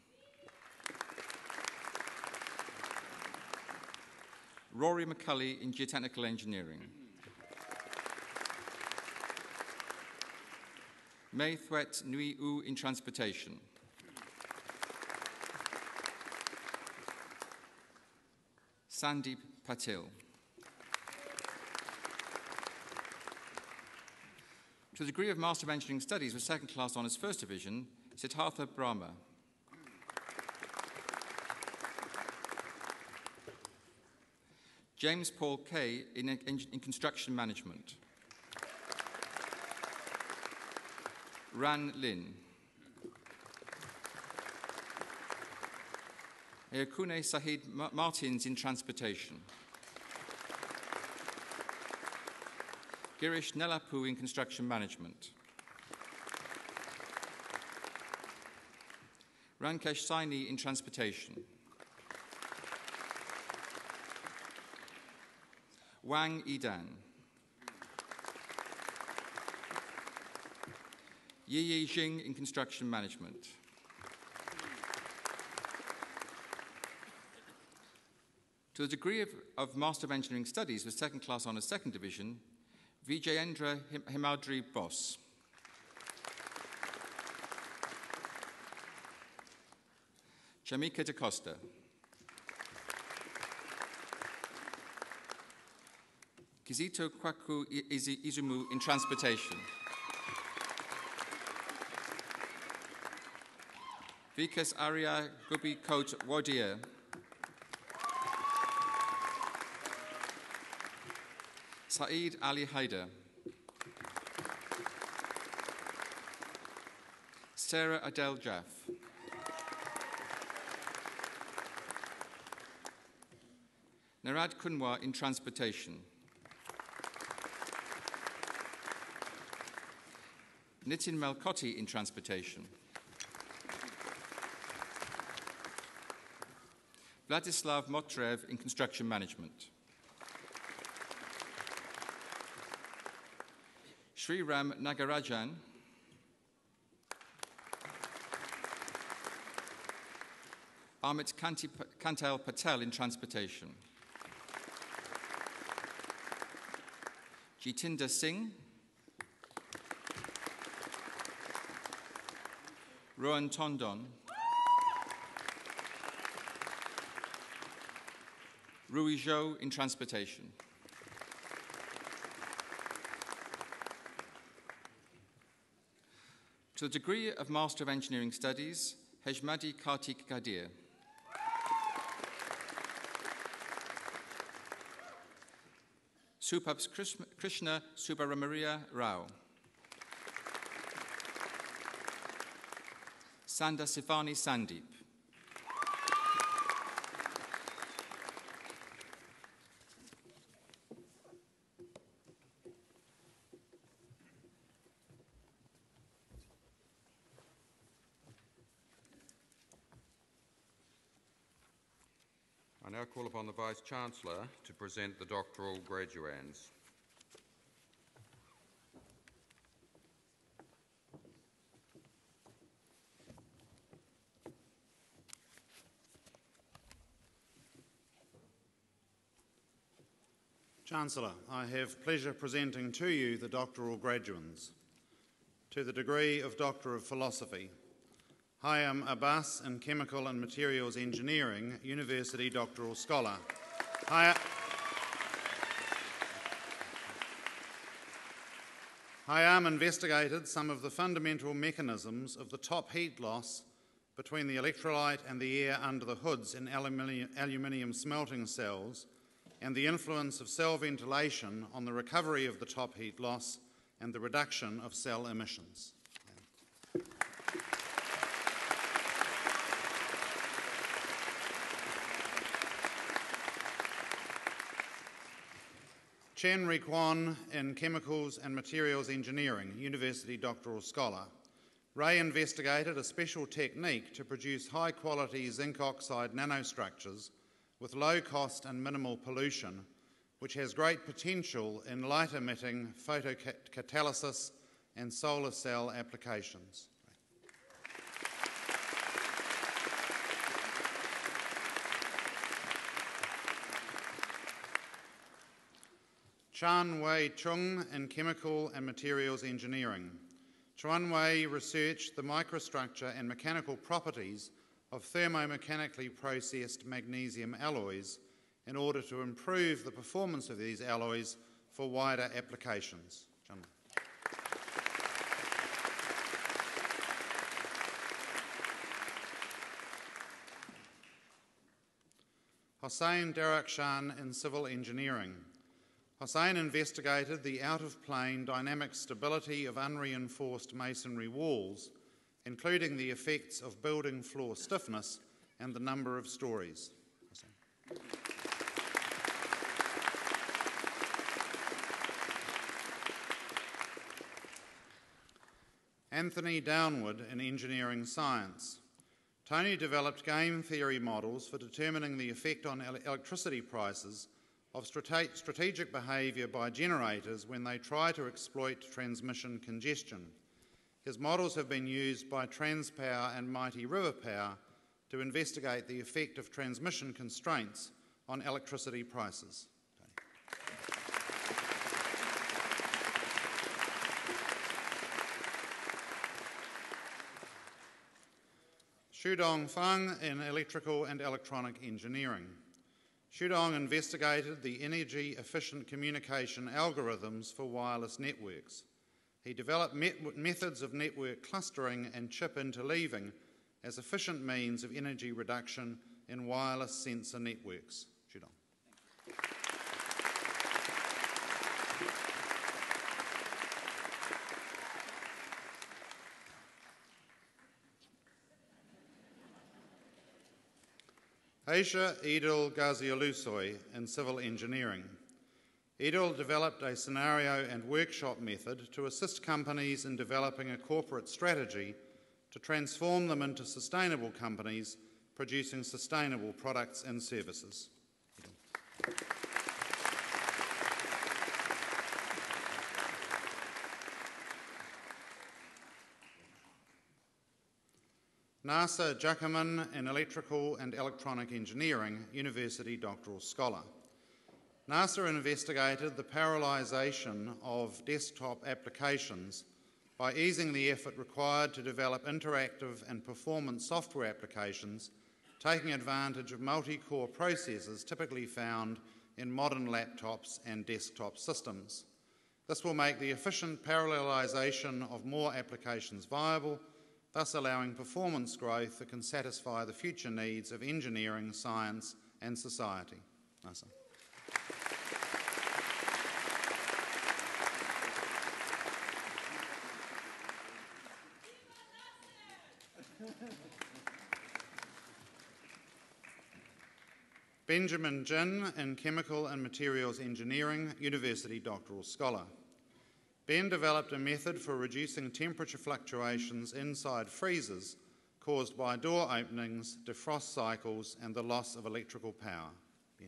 Rory McCulley in Geotechnical Engineering. Mei Thuet Nui U in Transportation. Sandeep Patil. To the degree of Master of Engineering Studies with Second Class Honours First Division, Siddhartha Brahma. James Paul Kay in Construction Management. Ran Lin. Eokune Sahid Martins in Transportation. Girish Nelapu in Construction Management. Rankesh Saini in Transportation. Wang Yidan. Yi Jing in Construction Management. To the degree of Master of Engineering Studies with Second Class Honours Second Division, Vijayendra Himadri Boss. Shamika Da Costa. Kizito Kwaku Izumu in Transportation. Vikas Arya Gubi Kote Wadia. Saeed Ali Haider. Sarah Adele Jaff. Narad Kunwa in Transportation. Nitin Melkotti in Transportation. Vladislav Motrev in Construction Management. Sri Ram Nagarajan. Amit Kantal Patel in Transportation. Jitinder Singh. Rohan Tondon. Rui Zhou in Transportation. To the degree of Master of Engineering Studies, Heshmadi Kartik Kadir. Supabs Krishna Subaramaria Rao. Sanda Sifani Sandeep. I now call upon the Vice-Chancellor to present the doctoral graduands. Chancellor, I have pleasure presenting to you the doctoral graduands. To the degree of Doctor of Philosophy, Hayam Abbas in Chemical and Materials Engineering, University Doctoral Scholar. Hayam investigated some of the fundamental mechanisms of the top heat loss between the electrolyte and the air under the hoods in aluminium smelting cells, and the influence of cell ventilation on the recovery of the top heat loss and the reduction of cell emissions. Chen Rikwon in Chemicals and Materials Engineering, University Doctoral Scholar. Ray investigated a special technique to produce high-quality zinc oxide nanostructures with low cost and minimal pollution, which has great potential in light-emitting photocatalysis and solar cell applications. Chan Wei Chung in Chemical and Materials Engineering. Chuan Wei researched the microstructure and mechanical properties of thermomechanically processed magnesium alloys in order to improve the performance of these alloys for wider applications. John. Hossein Darakhshan in Civil Engineering. Hossein investigated the out-of-plane dynamic stability of unreinforced masonry walls, including the effects of building floor stiffness and the number of stories. Anthony Downward in Engineering Science. Tony developed game theory models for determining the effect on electricity prices of strategic behaviour by generators when they try to exploit transmission congestion. His models have been used by Transpower and Mighty River Power to investigate the effect of transmission constraints on electricity prices. Shudong Fang in Electrical and Electronic Engineering. Shudong investigated the energy-efficient communication algorithms for wireless networks. He developed methods of network clustering and chip interleaving as efficient means of energy reduction in wireless sensor networks. Shudong. Aisha Edel Gazialusoi in Civil Engineering. Edel developed a scenario and workshop method to assist companies in developing a corporate strategy to transform them into sustainable companies producing sustainable products and services. Nasa Juckerman in Electrical and Electronic Engineering, University Doctoral Scholar. NASA investigated the parallelisation of desktop applications by easing the effort required to develop interactive and performance software applications, taking advantage of multi-core processors typically found in modern laptops and desktop systems. This will make the efficient parallelisation of more applications viable, thus allowing performance growth that can satisfy the future needs of engineering, science and society. NASA. Benjamin Jin in Chemical and Materials Engineering, University Doctoral Scholar. Ben developed a method for reducing temperature fluctuations inside freezers caused by door openings, defrost cycles, and the loss of electrical power. Ben.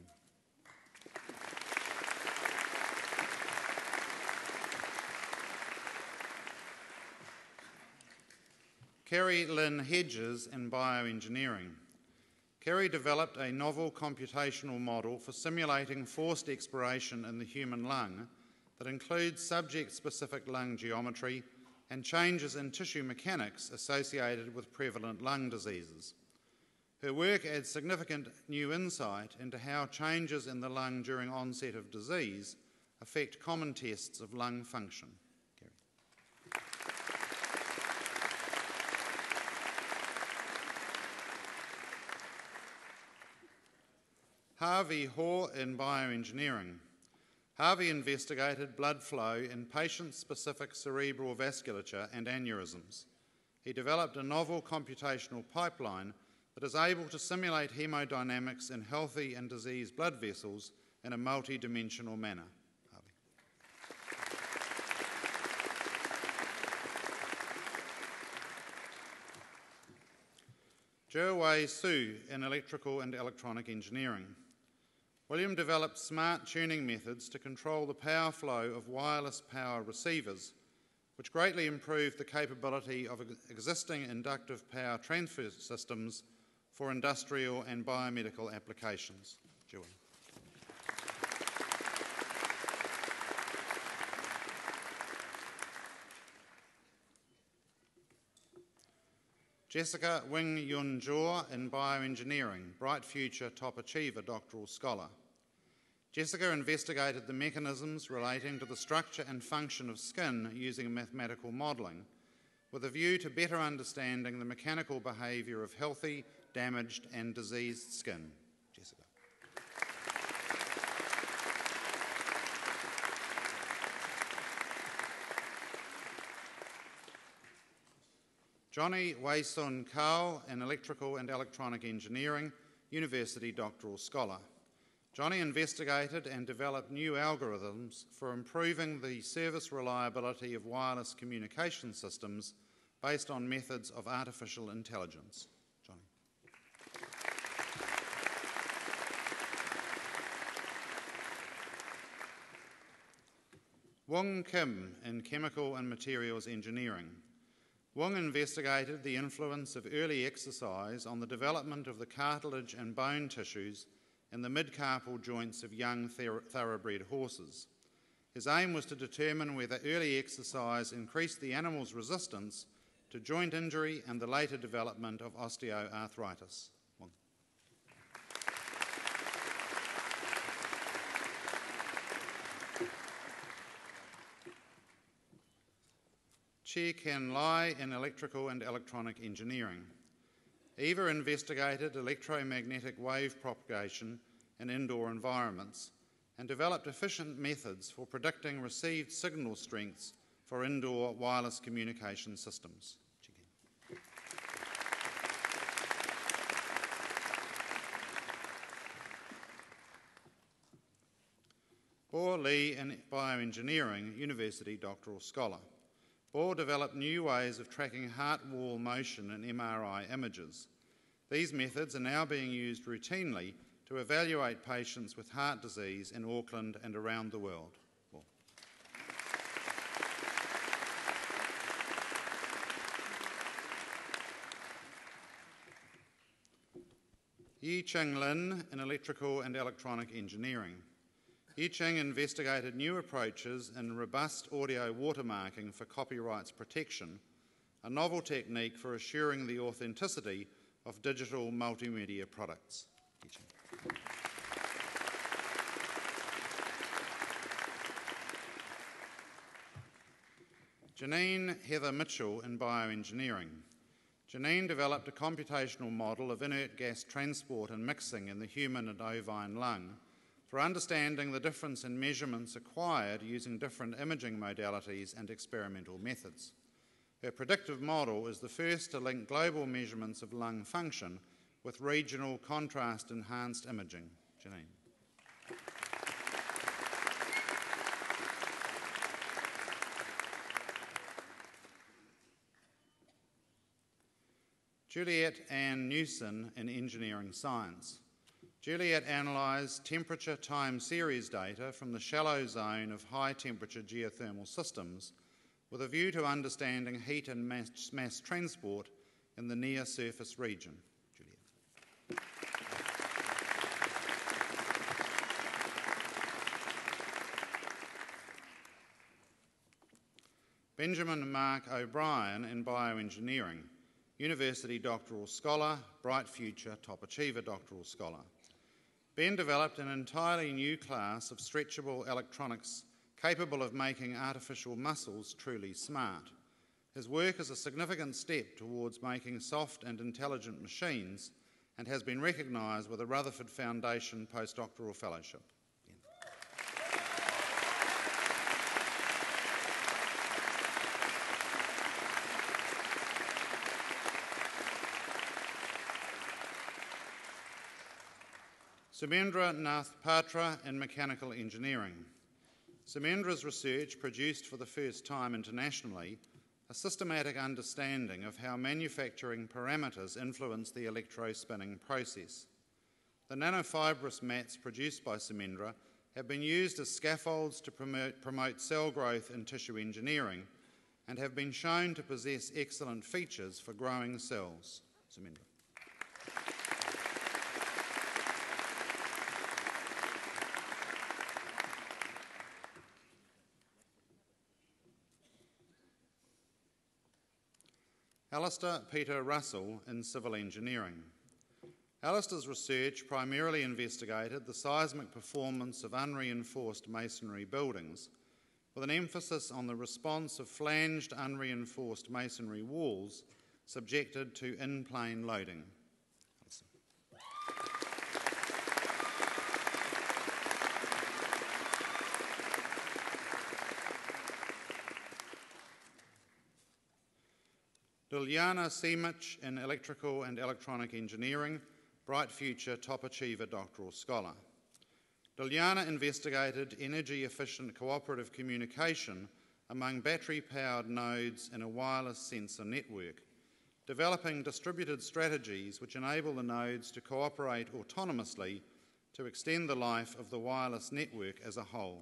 Kerry Lynn Hedges in bioengineering. Kerry developed a novel computational model for simulating forced expiration in the human lung that includes subject-specific lung geometry and changes in tissue mechanics associated with prevalent lung diseases. Her work adds significant new insight into how changes in the lung during onset of disease affect common tests of lung function. Harvey Hoare in bioengineering. Harvey investigated blood flow in patient-specific cerebral vasculature and aneurysms. He developed a novel computational pipeline that is able to simulate hemodynamics in healthy and diseased blood vessels in a multi-dimensional manner. Harvey. Jerwei Su in electrical and electronic engineering. William developed smart tuning methods to control the power flow of wireless power receivers, which greatly improved the capability of existing inductive power transfer systems for industrial and biomedical applications. Julie. Jessica Wing Yun Jaw in bioengineering, Bright Future Top Achiever Doctoral Scholar. Jessica investigated the mechanisms relating to the structure and function of skin using mathematical modelling, with a view to better understanding the mechanical behaviour of healthy, damaged and diseased skin. Jessica. Johnny Wei-sun Kao in Electrical and Electronic Engineering, University Doctoral Scholar. Johnny investigated and developed new algorithms for improving the service reliability of wireless communication systems based on methods of artificial intelligence. Johnny. Wong Kim in Chemical and Materials Engineering. Wong investigated the influence of early exercise on the development of the cartilage and bone tissues in the mid-carpal joints of young thoroughbred horses. His aim was to determine whether early exercise increased the animal's resistance to joint injury and the later development of osteoarthritis. Wong. Chi Ken Lai in Electrical and Electronic Engineering. Eva investigated electromagnetic wave propagation in indoor environments and developed efficient methods for predicting received signal strengths for indoor wireless communication systems. Bo Lee in Bioengineering, University Doctoral Scholar. Bo developed new ways of tracking heart wall motion in MRI images. These methods are now being used routinely to evaluate patients with heart disease in Auckland and around the world. Bo. Yi Cheng Lin in Electrical and Electronic Engineering. Yi Cheng investigated new approaches in robust audio watermarking for copyrights protection, a novel technique for assuring the authenticity of digital multimedia products. Janine Heather Mitchell in Bioengineering. Janine developed a computational model of inert gas transport and mixing in the human and ovine lung for understanding the difference in measurements acquired using different imaging modalities and experimental methods. Her predictive model is the first to link global measurements of lung function with regional contrast-enhanced imaging. Janine. Juliet Ann Newson in engineering science. Juliet analysed temperature time series data from the shallow zone of high temperature geothermal systems with a view to understanding heat and mass transport in the near surface region. Juliet. Benjamin Mark O'Brien in bioengineering, University doctoral scholar, bright future, top achiever doctoral scholar. Ben developed an entirely new class of stretchable electronics capable of making artificial muscles truly smart. His work is a significant step towards making soft and intelligent machines and has been recognised with a Rutherford Foundation postdoctoral fellowship. Sumendra Nath Patra in mechanical engineering. Sumendra's research produced for the first time internationally a systematic understanding of how manufacturing parameters influence the electrospinning process. The nanofibrous mats produced by Sumendra have been used as scaffolds to promote cell growth in tissue engineering and have been shown to possess excellent features for growing cells. Sumendra. Alistair Peter Russell in civil engineering. Alistair's research primarily investigated the seismic performance of unreinforced masonry buildings, with an emphasis on the response of flanged unreinforced masonry walls subjected to in-plane loading. Liljana Simic in electrical and electronic engineering, bright future, top achiever doctoral scholar. Liljana investigated energy-efficient cooperative communication among battery-powered nodes in a wireless sensor network, developing distributed strategies which enable the nodes to cooperate autonomously to extend the life of the wireless network as a whole.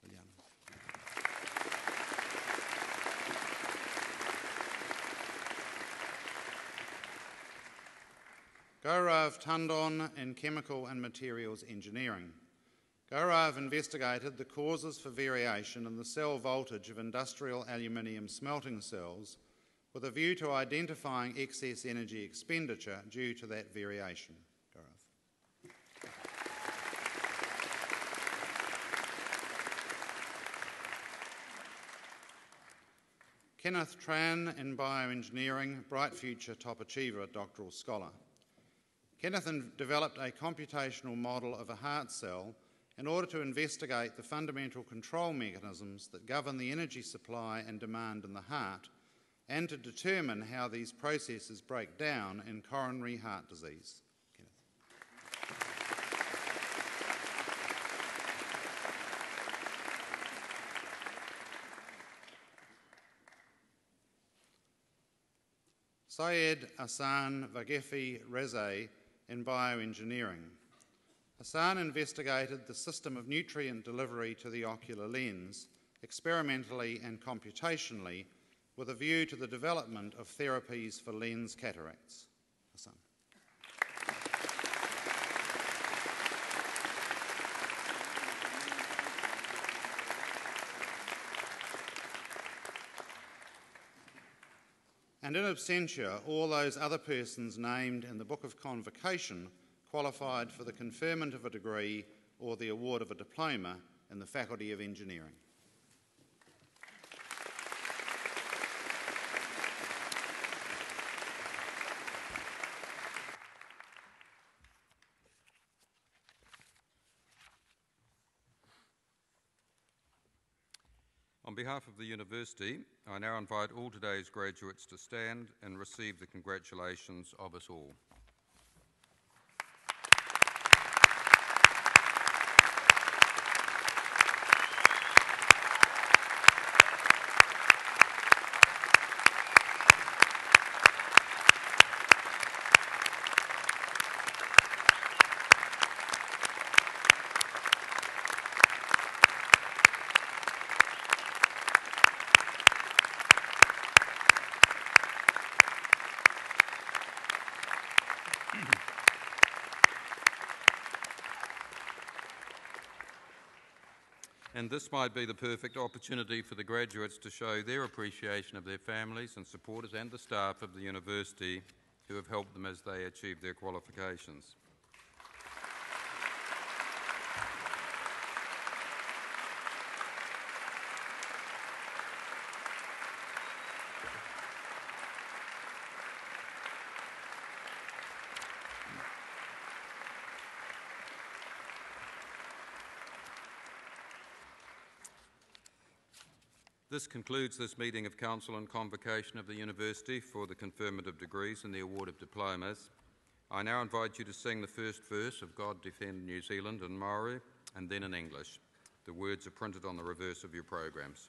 Gaurav Tandon in chemical and materials engineering. Gaurav investigated the causes for variation in the cell voltage of industrial aluminium smelting cells with a view to identifying excess energy expenditure due to that variation. Kenneth Tran in bioengineering, bright future, top achiever, doctoral scholar. Kenneth developed a computational model of a heart cell in order to investigate the fundamental control mechanisms that govern the energy supply and demand in the heart, and to determine how these processes break down in coronary heart disease. Syed Hassan Vagefi Reze in bioengineering. Hassan investigated the system of nutrient delivery to the ocular lens, experimentally and computationally, with a view to the development of therapies for lens cataracts. Hassan. And in absentia, all those other persons named in the Book of Convocation qualified for the conferment of a degree or the award of a diploma in the Faculty of Engineering. On behalf of the University, I now invite all today's graduates to stand and receive the congratulations of us all. And this might be the perfect opportunity for the graduates to show their appreciation of their families and supporters and the staff of the university who have helped them as they achieve their qualifications. This concludes this meeting of Council and Convocation of the University for the conferment of degrees and the award of diplomas. I now invite you to sing the first verse of God Defend New Zealand in Maori and then in English. The words are printed on the reverse of your programs.